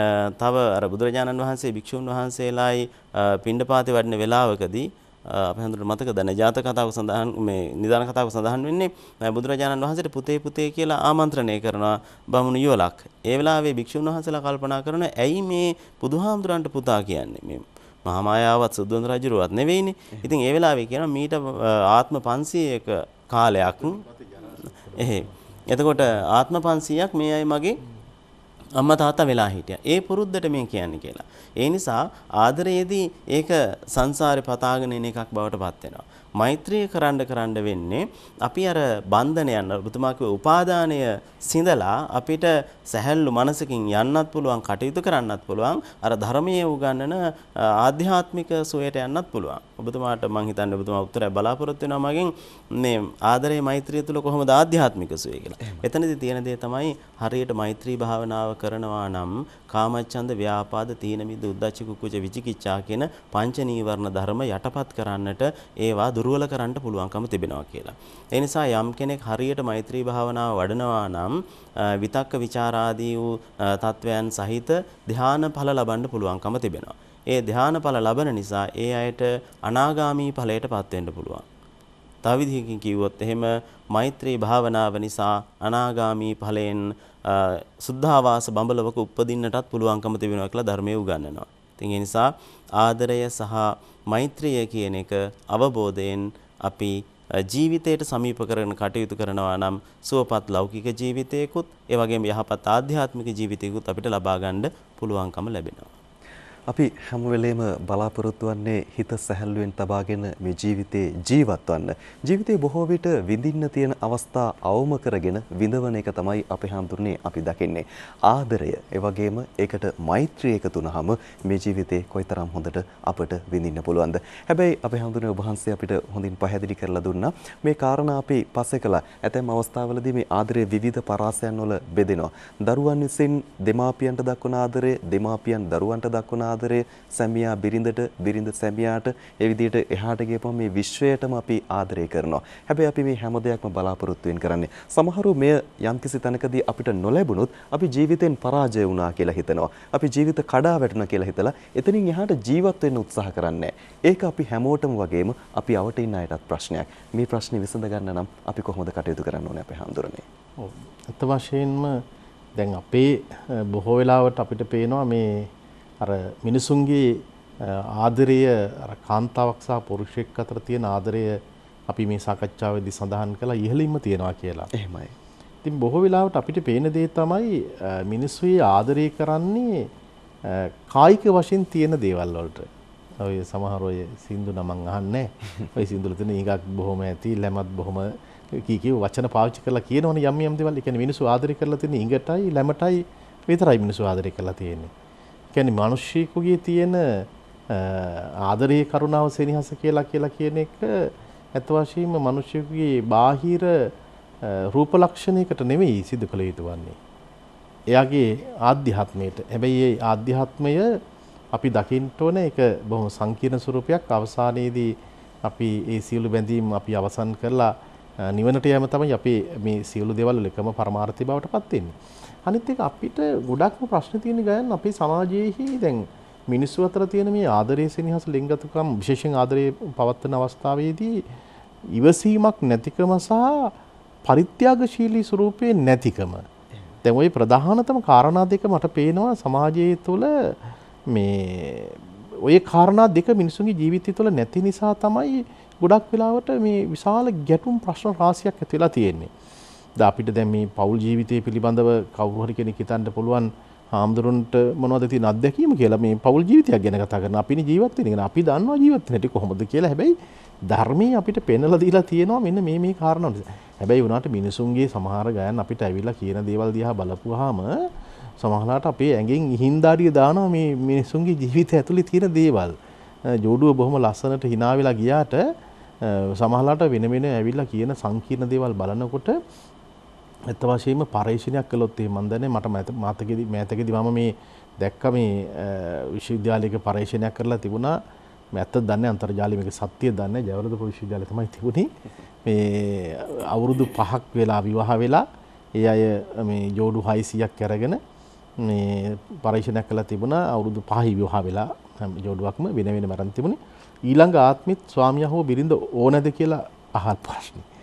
තව අර බුදුරජාණන් වහන්සේ භික්ෂුන් වහන්සේලායි පිණ්ඩපාතේ වඩින වෙලාවකදී අපේ හඳුනන මතක දැන ජාතක කතාවක සඳහන් මේ නිදාන කතාවක සඳහන් වෙන්නේ බුදුරජාණන් වහන්සේට පුතේ පුතේ කියලා ආමන්ත්‍රණය කරනවා බමුණු යුවලක්. ඒ වෙලාවේ භික්ෂුන් වහන්සේලා කල්පනා කරනවා ඇයි මේ බුදුහාමුදුරන්ට පුතා කියන්නේ? මේ මහා මායාවත් සුද්ධෝදන රජුරුවත් නෙවෙයිනේ. ඉතින් ඒ වෙලාවේ කියනවා මීට ආත්ම 500ක කාලයක් එතකොට ආත්ම 500ක් මේ අය මගේ අම්මා තාත්තා වෙලා හිටියා. ඒ පුරුද්දට මේ කියන්නේ කියලා. ඒ නිසා ආදරයේදී ඒක සංසාරේ පතාගෙන එන එකක් බවට පත් වෙනවා. මෛත්‍රිය කරන්න වෙන්නේ අපි අර බන්ධනයන් ඔබතුමා කිව්ව උපාදානය සිඳලා අපිට සැහැල්ලු මනසකින් යන්නත් පුළුවන්, කටයුතු කරන්නත් පුළුවන්, අර ධර්මයේ උගන්වන ආධ්‍යාත්මික සුවයට යන්නත් පුළුවන්. ඔබතුමාට මම හිතන්නේ ඔබතුමා උත්තරය බලාපොරොත්තු වෙනවා මගෙන් මේ ආදරේ මෛත්‍රිය තුල කොහොමද ආධ්‍යාත්මික සුවය කියලා. එතනදී තියෙන දේ තමයි හරියට මෛත්‍රී භාවනාව කරනවා නම් කාමච්ඡන්ද, ව්‍යාපාද, තීන මිද්ද, උද්ධච්ච, කුක්කුච, විචිකිච්ඡා කියන පංච නීවරණ ධර්ම යටපත් කරන්නට ඒවා දුර්වල කරන්න පුළුවන්කම තිබෙනවා කියලා. ඒ නිසා යම් කෙනෙක් හරියට මෛත්‍රී භාවනාව වඩනවා නම් විතක්ක ਵਿਚාරාදී වූ තත්වයන් සහිත ධ්‍යාන ඵල ලබන්න පුළුවන්කම තිබෙනවා. ඒ ධ්‍යාන ඵල ලබන නිසා ඒ අයට අනාගාමී ඵලයටපත් වෙන්න පුළුවන්. තව විදිහකින් කිව්වොත් එහෙම මෛත්‍රී භාවනාව නිසා අනාගාමී ඵලයෙන් සුද්ධාවාස බඹලවක උපදින්නටත් පුළුවන්කම තිබෙනවා කියලා ධර්මයේ උගන්වනවා. ඉතින් ඒ නිසා ආදරය සහ මෛත්‍රිය කියන එක අවබෝධයෙන් අපි ජීවිතයට සමීප කරගෙන කටයුතු කරනවා නම් සුවපත් ලෞකික ජීවිතයකුත් ඒ වගේම යහපත් ආධ්‍යාත්මික ජීවිතයකුත් අපිට ලබා ගන්න පුළුවන්කම ලැබෙනවා. අපි හැම වෙලේම බලාපොරොත්තු වෙන්නේ හිත සැහැල්ලුවෙන් තබාගෙන මේ ජීවිතේ ජීවත් වන්න. ජීවිතේ බොහෝ විට විඳින්න තියෙන අවස්ථා අවම කරගෙන විඳවන එක තමයි අපේ හැඳුන්නේ අපි දකින්නේ. ආදරය, ඒ වගේම ඒකට මෛත්‍රිය එකතු වුනහම මේ ජීවිතේ කොයිතරම් හොඳට අපට විඳින්න පුළුවන්ද? හැබැයි අපේ හැඳුනේ ඔබ වහන්සේ අපිට හොඳින් පැහැදිලි කරලා දුන්නා. මේ කාරණා අපි පස්සේ කළා. ඇතැම් අවස්ථාවලදී මේ ආදරය විවිධ පරාසයන් වල බෙදෙනවා. දරුවන් විසින් දෙමාපියන්ට දක්වන ආදරය, දෙමාපියන් දරුවන්ට දක්වන ආදරය, සැමියා බිරිඳට, බිරිඳ සැමියාට, ඒ විදිහට එහාට ගියපම මේ විශ්වයටම අපි ආදරය කරනවා. හැබැයි අපි මේ හැම දෙයක්ම බලාපොරොත්තු වෙන කරන්නේ. සමහරු මෙය යම්කිසි තැනකදී අපිට නොලැබුණොත් අපි ජීවිතෙන් පරාජය වුණා කියලා හිතනවා. අපි ජීවිත කඩා වැටුණා කියලා හිතලා එතනින් එහාට ජීවත් වෙන්න උත්සාහ කරන්නේ. ඒක අපි හැමෝටම වගේම අපි අවට ඉන්න අයටත් ප්‍රශ්නයක්. මේ ප්‍රශ්නේ විසඳ ගන්න නම් අපි කොහොමද කටයුතු කරන්න ඕනේ අපේ හැඳුරන්නේ? ඔව්. අත් වශයෙන්ම දැන් අපේ බොහෝ වෙලාවට අපිට පේනවා මේ අර මිනිසුන්ගේ ආදරය අර කාන්තාවක් සහ පුරුෂයෙක් අතර තියෙන ආදරය අපි මේ සාකච්ඡාවේදී සඳහන් කළා ඉහළින්ම තියෙනවා කියලා. එහෙමයි. ඉතින් බොහෝ වෙලාවට අපිට පේන දේ තමයි මිනිස්සු ආදරය කරන්නේ කායික වශයෙන් තියෙන දේවල් වලට. ඔය සමහර ඔය සින්දු නම් මං අහන්නේ. ඔය සින්දුල තියෙන ඊගක් බොහොම ඇති, ලැමත් බොහොම කී වචන පාවිච්චි කරලා කියනවනේ යම් යම් දේවල්. ඒ කියන්නේ මිනිස්සු ආදරය කරලා තියෙන ඊගටයි ලැමටයි විතරයි මිනිස්සු ආදරය කරලා තියෙන්නේ. කියන්නේ මිනිස්සෙකුගේ තියෙන ආදරයේ කරුණාව සෙනෙහස කියලා කියන එක අත් වශයෙන්ම මිනිස්සෙකුගේ බාහිර රූප ලක්ෂණයකට නෙවෙයි සිදු කළ යුතු වන්නේ. එයාගේ ආධ්‍යාත්මයට. හැබැයි මේ ආධ්‍යාත්මය අපි දකින්න ඕනේ ඒක බොහොම සංකීර්ණ ස්වරූපයක්. අවසානයේදී අපි මේ සියලු බැඳීම් අපි අවසන් කරලා නිවනට යෑම තමයි අපි මේ සියලු දේවල් වල එකම පරමාර්ථය බවට පත් වෙන්නේ. අනිත් එක අපිට ගොඩක්ම ප්‍රශ්න තියෙන ගයන් අපේ සමාජයේහි දැන් මිනිස්සු අතර තියෙන මේ ආදරයේ සෙනෙහස ලිංගතුකම් විශේෂයෙන් ආදරයේ පවත්වන අවස්ථාවේදී ඉවසීමක් නැතිකම සහ පරිත්‍යාගශීලී ස්වරූපයේ නැතිකම. දැන් ওই ප්‍රධානතම කාරණා දෙක මට පේනවා සමාජයේ තුළ මේ ওই කාරණා දෙක මිනිසුන්ගේ ජීවිතය තුළ නැති නිසා තමයි ගොඩක් වෙලාවට මේ විශාල ගැටුම් ප්‍රශ්න රාශියක් ඇති වෙලා තියෙන්නේ. අපිට දැන් මේ පෞල් ජීවිතය පිළිබඳව කවුරු හරි කෙනෙක් හිතන්න පුළුවන් හාමුදුරන්ට මොනවද තියෙන අත්දැකීම කියලා මේ පෞල් ජීවිතයක් ගැන කතා කරන අපිනේ ජීවත් වෙන එක අපි දන්නවා ජීවත් වෙන හැටි කොහොමද කියලා. හැබැයි ධර්මයේ අපිට පෙන්වලා දීලා තියෙනවා මෙන්න මේ කාරණා නිසා. හැබැයි උනාට මිනිසුන්ගේ සමහර ගයන් අපිට ඇවිල්ලා කියන දේවල් දිහා බලපුවාම සමහරලාට අපේ ඇඟෙන් හින්දාරිය දානවා මේ මිනිසුන්ගේ ජීවිතය ඇතුලේ තියෙන දේවල්. ජෝඩුව බොහොම ලස්සනට hina වෙලා ගියාට සමහරලාට වෙන ඇවිල්ලා කියන සංකීර්ණ දේවල් බලනකොට ඇත්ත වශයෙන්ම පරීක්ෂණයක් කළොත් එහෙම මම දන්නේ මට මෑතකදී මම මේ දැක්ක මේ විශ්වවිද්‍යාලයක පරීක්ෂණයක් කරලා තිබුණා මම ඇත්ත දන්නේ අන්තර්ජාලයේ මේක සත්‍ය දන්නේ ජයවර්ධන විශ්වවිද්‍යාලය තමයි තිබුණේ මේ අවුරුදු 5ක් වෙලා විවාහ වෙලා ඒ අය මේ ජෝඩු 600ක් අරගෙන මේ පරීක්ෂණයක් කළා තිබුණා අවුරුදු 5 විවාහ වෙලා ජෝඩුවක්ම වෙන මරන් තිබුණේ ඊළඟ ආත්මෙත් ස්වාමියා හෝ බිරිඳ ඕනද කියලා අහල් ප්‍රශ්නේ.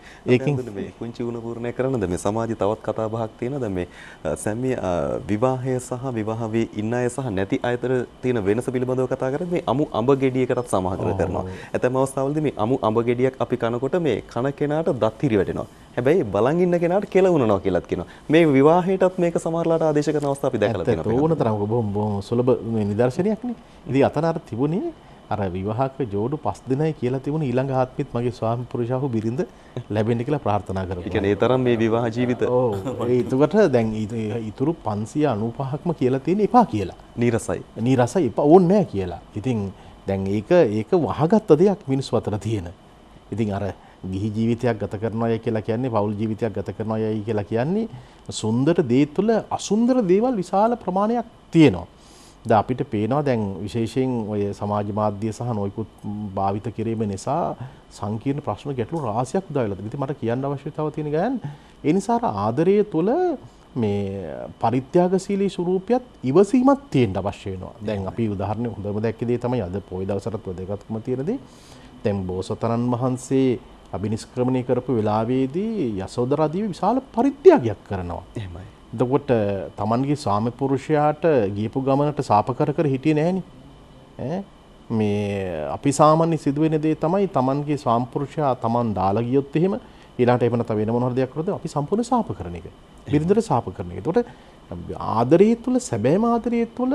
ඒකෙන් මේ කුංචි වුණ පූර්ණය කරනද මේ සමාජයේ තවත් කතා බහක් තියෙනවද මේ සැමිය විවාහය සහ විවාහ වී ඉන්න අය සහ නැති අතර තියෙන වෙනස පිළිබඳව කතා කරද්දී මේ අමු අඹ ගෙඩියකටත් සමාහකර කරනවා. ඇතැම් අවස්ථාවලදී මේ අමු අඹ ගෙඩියක් අපි කනකොට මේ කන කෙනාට දත් හිරි වැටෙනවා. හැබැයි බලන් ඉන්න කෙනාට කෙල වුණනවා කියලාත් කියනවා. මේ විවාහයටත් මේක සමහරලාට ආදේශ කරන අවස්ථා අපි දැකලා තියෙනවා. ඕන තරම් බොහොම සුලභ නිදර්ශනයක් නේ. ඉතින් අතන අර තිබුණේ අර විවාහක ජෝඩු 5 දිනයි කියලා තිබුණ ඊළඟ ආත්මෙත් මගේ ස්වාමි පුරුෂයාහු බිරිඳ ලැබෙන්න කියලා ප්‍රාර්ථනා කරපුවා. ඒ කියන්නේ ඒ තරම් මේ විවාහ ජීවිත. ඔව්. ඒකට දැන් ඊතුරු 595ක්ම කියලා තියෙන එපා කියලා. නීරසයි. නීරසයි එපා ඕනේ නැහැ කියලා. ඉතින් දැන් ඒක වහගත්ත දෙයක් මිනිස්සු අතර තියෙන. ඉතින් අර ගිහි ජීවිතයක් ගත කරනවායි කියලා කියන්නේ පෞල් ජීවිතයක් ගත කරනවායි කියලා කියන්නේ සුන්දර දේ තුළ අසුන්දර දේවල් විශාල ප්‍රමාණයක් තියෙනවා. දැන් අපිට පේනවා දැන් විශේෂයෙන් ඔය සමාජ මාධ්‍ය සහ නොයිකුත් භාවිත කිරීම නිසා සංකීර්ණ ප්‍රශ්න ගැටලු රාශියක් උදා වෙලා තියෙනවා. ඉතින් මට කියන්න අවශ්‍යතාව තියෙන ගෑන් ඒ නිසා ආදරය තුළ මේ පරිත්‍යාගශීලී ස්වරූපයත් ඉවසීමක් තියෙන්න අවශ්‍ය වෙනවා. දැන් අපි උදාහරණ හොඳම දැක්ක දේ තමයි අද පොයි දවසට වැදගත්කම තියෙන දේ. දැන් බෝසතාණන් වහන්සේ අභිනිෂ්ක්‍රමණය කරපු වෙලාවේදී යසෝදරා දේවිය විශාල පරිත්‍යාගයක් කරනවා. එහෙමයි. එතකොට තමන්ගේ ස්වාමි පුරුෂයාට ගියපු ගමනට සාප කර හිටියේ නෑනේ. මේ අපි සාමාන්‍ය සිදුවෙන දේ තමයි තමන්ගේ ස්වාමි පුරුෂයා තමන් දාලා ගියොත් එහෙම ඊළාට එහෙම නැත්නම් වෙන මොන හරි දෙයක් කරොත් අපි සම්පූර්ණ සාප කරන එක. බිරිඳට සාප කරන එක. එතකොට ආදරයේ තුල සැබෑම ආදරයේ තුල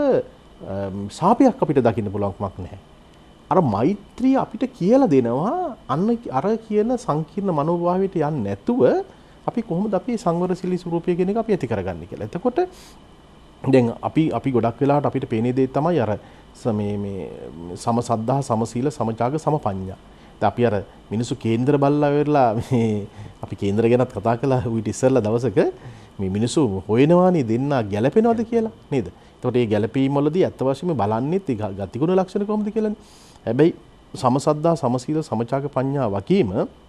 සාපයක් අපිට දකින්න පුළුවන්කමක් නැහැ. අර මෛත්‍රිය අපිට කියලා දෙනවා අන්න අර කියන සංකීර්ණ මනෝභාවයට යන්නේ නැතුව අපි කොහොමද අපි සංවරශීලී ස්වරූපය කියන එක අපි ඇති කරගන්නේ කියලා. එතකොට දැන් අපි ගොඩක් වෙලාවට අපිට පේන දේ තමයි අර මේ සම සද්ධා සමසීල සමචාග සමපඤ්ඤා. දැන් අපි අර මිනිස්සු කේන්දර බල්ලා වෙරලා මේ අපි කේන්දර ගැනත් කතා කළා ඌට ඉස්සෙල්ලා දවසක මේ මිනිස්සු හොයනවානේ දෙන්නා ගැළපෙනවද කියලා නේද? එතකොට මේ ගැළපීම් වලදී අත්ත වශයෙන්ම බලන්නේත් ගතිගුණ ලක්ෂණ කොහොමද කියලානේ. හැබැයි සමසද්දා සමසීල සමචාග පඤ්ඤා වකීම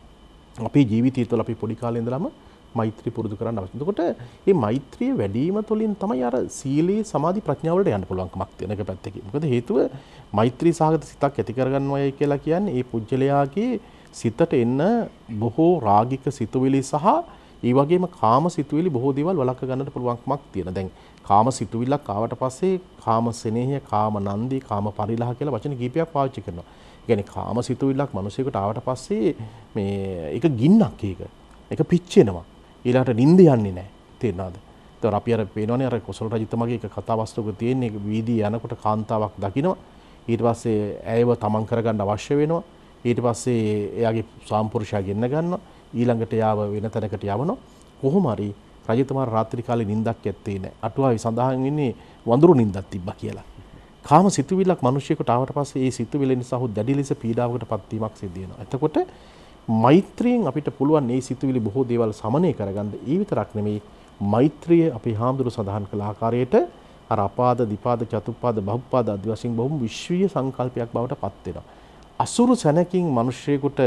අපේ ජීවිතය තුළ අපි පොඩි කාලේ ඉඳලම මෛත්‍රී පුරුදු කරන්න අවශ්‍යයි. එතකොට මේ මෛත්‍රිය වැඩිම තුළින් තමයි අර සීලේ සමාධි ප්‍රඥාව වලට යන්න පුළුවන්කමක් තියෙන එක පැත්තකින්. මොකද හේතුව මෛත්‍රී සහගත සිතක් ඇති කරගන්නවයි කියලා කියන්නේ ඒ පුජ්‍යලයාගේ සිතට එන්න බොහෝ රාගික සිතුවිලි සහ ඒ වගේම කාම සිතුවිලි බොහෝ දේවල් වළක්ව ගන්නට පුළුවන්කමක් තියෙන. දැන් කාම සිතුවිල්ලක් ආවට පස්සේ කාම සෙනෙහය, කාම නන්දි, කාම පරිලහ කියලා වචන කීපයක් පාවිච්චි කරනවා. ඒ කියන්නේ කාම සිතුවිල්ලක් මිනිසෙකුට ආවට පස්සේ මේ ඒක ගින්නක් ඒක පිච්චෙනවා. ඊළාට නිින්ද යන්නේ නැහැ. තේරෙනවද? ඒතර අපි අර පේනවනේ අර කොසල් රජතුමාගේ එක කතාවස්තුක තියෙන වීදී යනකොට කාන්තාවක් දකිනවා. ඊට පස්සේ ඇයව තමන් කරගන්න අවශ්‍ය වෙනවා. ඊට පස්සේ එයාගේ සාම්පුරුෂයා ගෙන්න ගන්නවා. ඊළඟට යාව වෙන තැනකට යවනවා. කොහොම හරි රජතුමා රාත්‍රී කාලේ නිින්දක් ඇත්තේ නැහැ. අටුවාවේ සඳහන් වෙන්නේ වඳුරු නිින්දක් තිබ්බා කියලා. කාම සිතුවිල්ලක් මිනිසියෙකුට ආවට පස්සේ ඒ සිතුවිල්ල නිසා හු දැඩි ලෙස පීඩාවකටපත් වීමක් සිදු වෙනවා. එතකොට මෛත්‍රියෙන් අපිට පුළුවන් මේ සිතුවිලි බොහෝ දේවල් සමනය කරගන්න. ඒ විතරක් නෙමෙයි මෛත්‍රිය අපේ හාමුදුරු සඳහන් කළ ආකාරයට අර අපාද, දිපාද, චතුප්පාද, බහුපාද ආදී වශයෙන් බොහොම විශ්වීය සංකල්පයක් බවට පත් වෙනවා. අසුරු සැනකින් මිනිසියෙකුට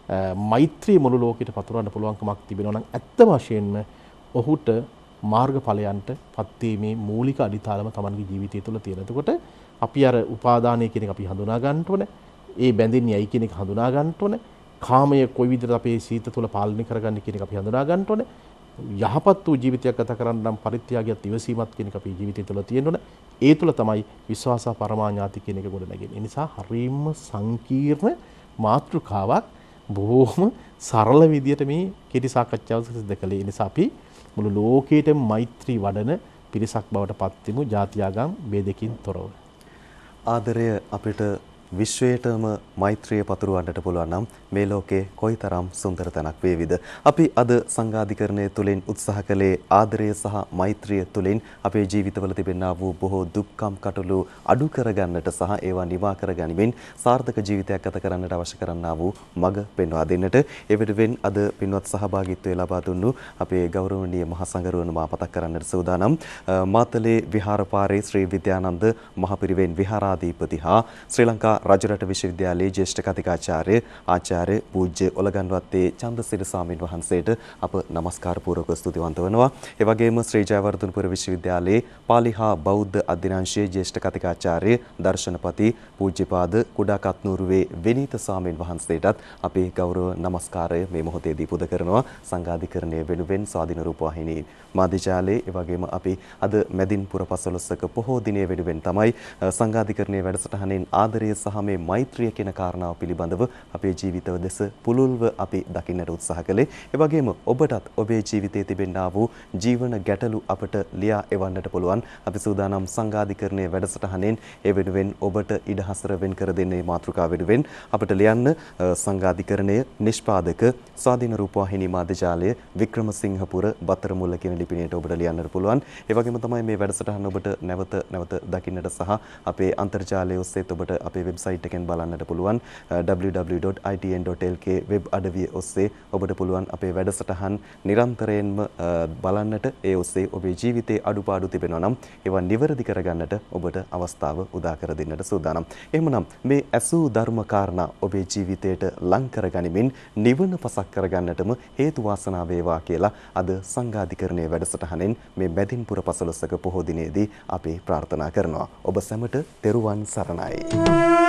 මෛත්‍රිය මුළු ලෝකෙට පතුරවන්න පුළුවන්කමක් තිබෙනවා නම් ඇත්ත වශයෙන්ම ඔහුට මාර්ගඵලයන්ට පත්වීමේ මූලික අඩිතාලම Tamanගේ ජීවිතය තුළ තියෙන. එතකොට අපි අර උපාදානය කියන එක අපි හඳුනා ගන්න ඕනේ. ඒ බැඳෙන්නේ ඇයි කියන එක හඳුනා ගන්න ඕනේ. කාමය කොයි විදිහට අපේ සීත තුළ පාලනය කරගන්න කියන එක අපි හඳුනා ගන්න ඕනේ. යහපත් වූ ජීවිතයක් ගත කරන්න නම් පරිත්‍යාගයත් ඉවසීමත් කියන එක අපේ ජීවිතය තුළ තියෙන්න ඕනේ. ඒ තුළ තමයි විශ්වාස පරමාඥාති කියන එක ගොඩනැගෙන්නේ. ඒ නිසා හරියම සංකීර්ණ මාතෘකාවක් බොහොම සරල විදියට මේ කෙටි සාකච්ඡාව සිදු කළේ. ඒ නිසා අපි මුළු ලෝකයේම මෛත්‍රී වඩන පිරිසක් බවට පත් වෙමු ජාත්‍යාගම් ભેදකින් තොරව. ආදරය අපිට විශ්වයටම මෛත්‍රිය පතුරවන්නට පුළුවන් නම් මේ ලෝකේ කොයිතරම් සුන්දර තැනක් වේවිද. අපි අද සංඝාධිකරණය තුලින් උත්සාහ කළේ ආදරය සහ මෛත්‍රිය තුලින් අපේ ජීවිතවල තිබෙනා වූ බොහෝ දුක්ඛම් කටළු අඩු කරගන්නට සහ ඒවා නිවා කරගනිමින් සාර්ථක ජීවිතයක් ගත කරන්නට අවශ්‍ය කරන්නා වූ මඟ පෙන්වා දෙන්නට ඒ වෙනුවෙන් අද පින්වත් සහභාගීත්වය ලබා දුන්නු අපේ ගෞරවනීය මහා සංඝරුවන මා පතක් කරන්නට සූදානම් මාතලේ විහාරපාරේ ශ්‍රී විද්‍යානන්ද මහපිරිවෙන් විහාරාධිපති හා ශ්‍රී ලංකා රජරට විශ්වවිද්‍යාලයේ ජ්‍යෙෂ්ඨ කතිකාචාර්ය ආචාර්ය පූජ්‍ය ඔලගන්වත්තේ චන්දසිරි ස්වාමීන් වහන්සේට අප නමස්කාර පූර්වක ස්තුතිවන්ත වෙනවා. ඒ වගේම ශ්‍රී ජයවර්ධනපුර විශ්වවිද්‍යාලයේ පාලි හා බෞද්ධ අධ්‍යනාංශයේ ජ්‍යෙෂ්ඨ කතිකාචාර්ය දර්ශනපති පූජ්‍යපාද කුඩා කත්නූරුවේ විනීත ස්වාමීන් වහන්සේටත් අපේ ගෞරව නමස්කාරය මේ මොහොතේදී පුද කරනවා. සංඝාධිකරණය වෙනුවෙන් ස්වාධීන රූපවාහිනී මාධ්‍යජාලයේ ඒ වගේම අපි අද මැදින්පුර පසළොස්වක පොහෝ දිනය වෙනුවෙන් තමයි සංඝාධිකරණයේ වැඩසටහනෙන් ආදරය සහ මේ මෛත්‍රිය කියන කාරණාව පිළිබඳව අපේ ජීවිතව දෙස පුළුල්ව අපි දකින්නට උත්සාහ කළේ. ඒ වගේම ඔබටත් ඔබේ ජීවිතයේ තිබෙනා වූ ජීවන ගැටලු අපට ලියා එවන්නට පුළුවන්. අපි සූදානම් සංඝාධිකරණයේ වැඩසටහනෙන් ඒ වෙනුවෙන් ඔබට ඉඩහසර වෙන් කර දෙන්නේ මාතෘකාව වෙනුවෙන් අපට ලියන්න සංඝාධිකරණය නිෂ්පාදක ස්වාධීන රූපවාහිනී මාධ්‍යජාලය වික්‍රමසිංහපුර බත්තරමුල්ල කියන ලිපිණයට ඔබට ලියන්නට පුළුවන්. ඒ වගේම තමයි මේ වැඩසටහන ඔබට නැවත දකින්නට සහ අපේ අන්තර්ජාලය ඔස්සේත් ඔබට අපේ වෙබ්සයිට් එකෙන් බලන්නට පුළුවන්. www.itn.lk වෙබ් අඩවිය ඔස්සේ ඔබට පුළුවන් අපේ වැඩසටහන් නිරන්තරයෙන්ම බලන්නට. ඒ ඔස්සේ ඔබේ ජීවිතයේ අඩුපාඩු තිබෙනවා නම් ඒවා නිවැරදි කරගන්නට ඔබට අවස්ථාව උදා කර දෙන්නට සූදානම්. එහෙමනම් මේ ඇසූ ධර්ම කාරණා ඔබේ ජීවිතයට ලං කරගනිමින් නිවන පසක් කරගන්නටම හේතු වාසනා වේවා කියලා අද සංඝාධිකරණයේ වැඩසටහනෙන් මේ මැදින්පුර පසළොස්වක පොහෝ දිනේදී අපි ප්‍රාර්ථනා කරනවා. ඔබ සැමට තෙරුවන් සරණයි.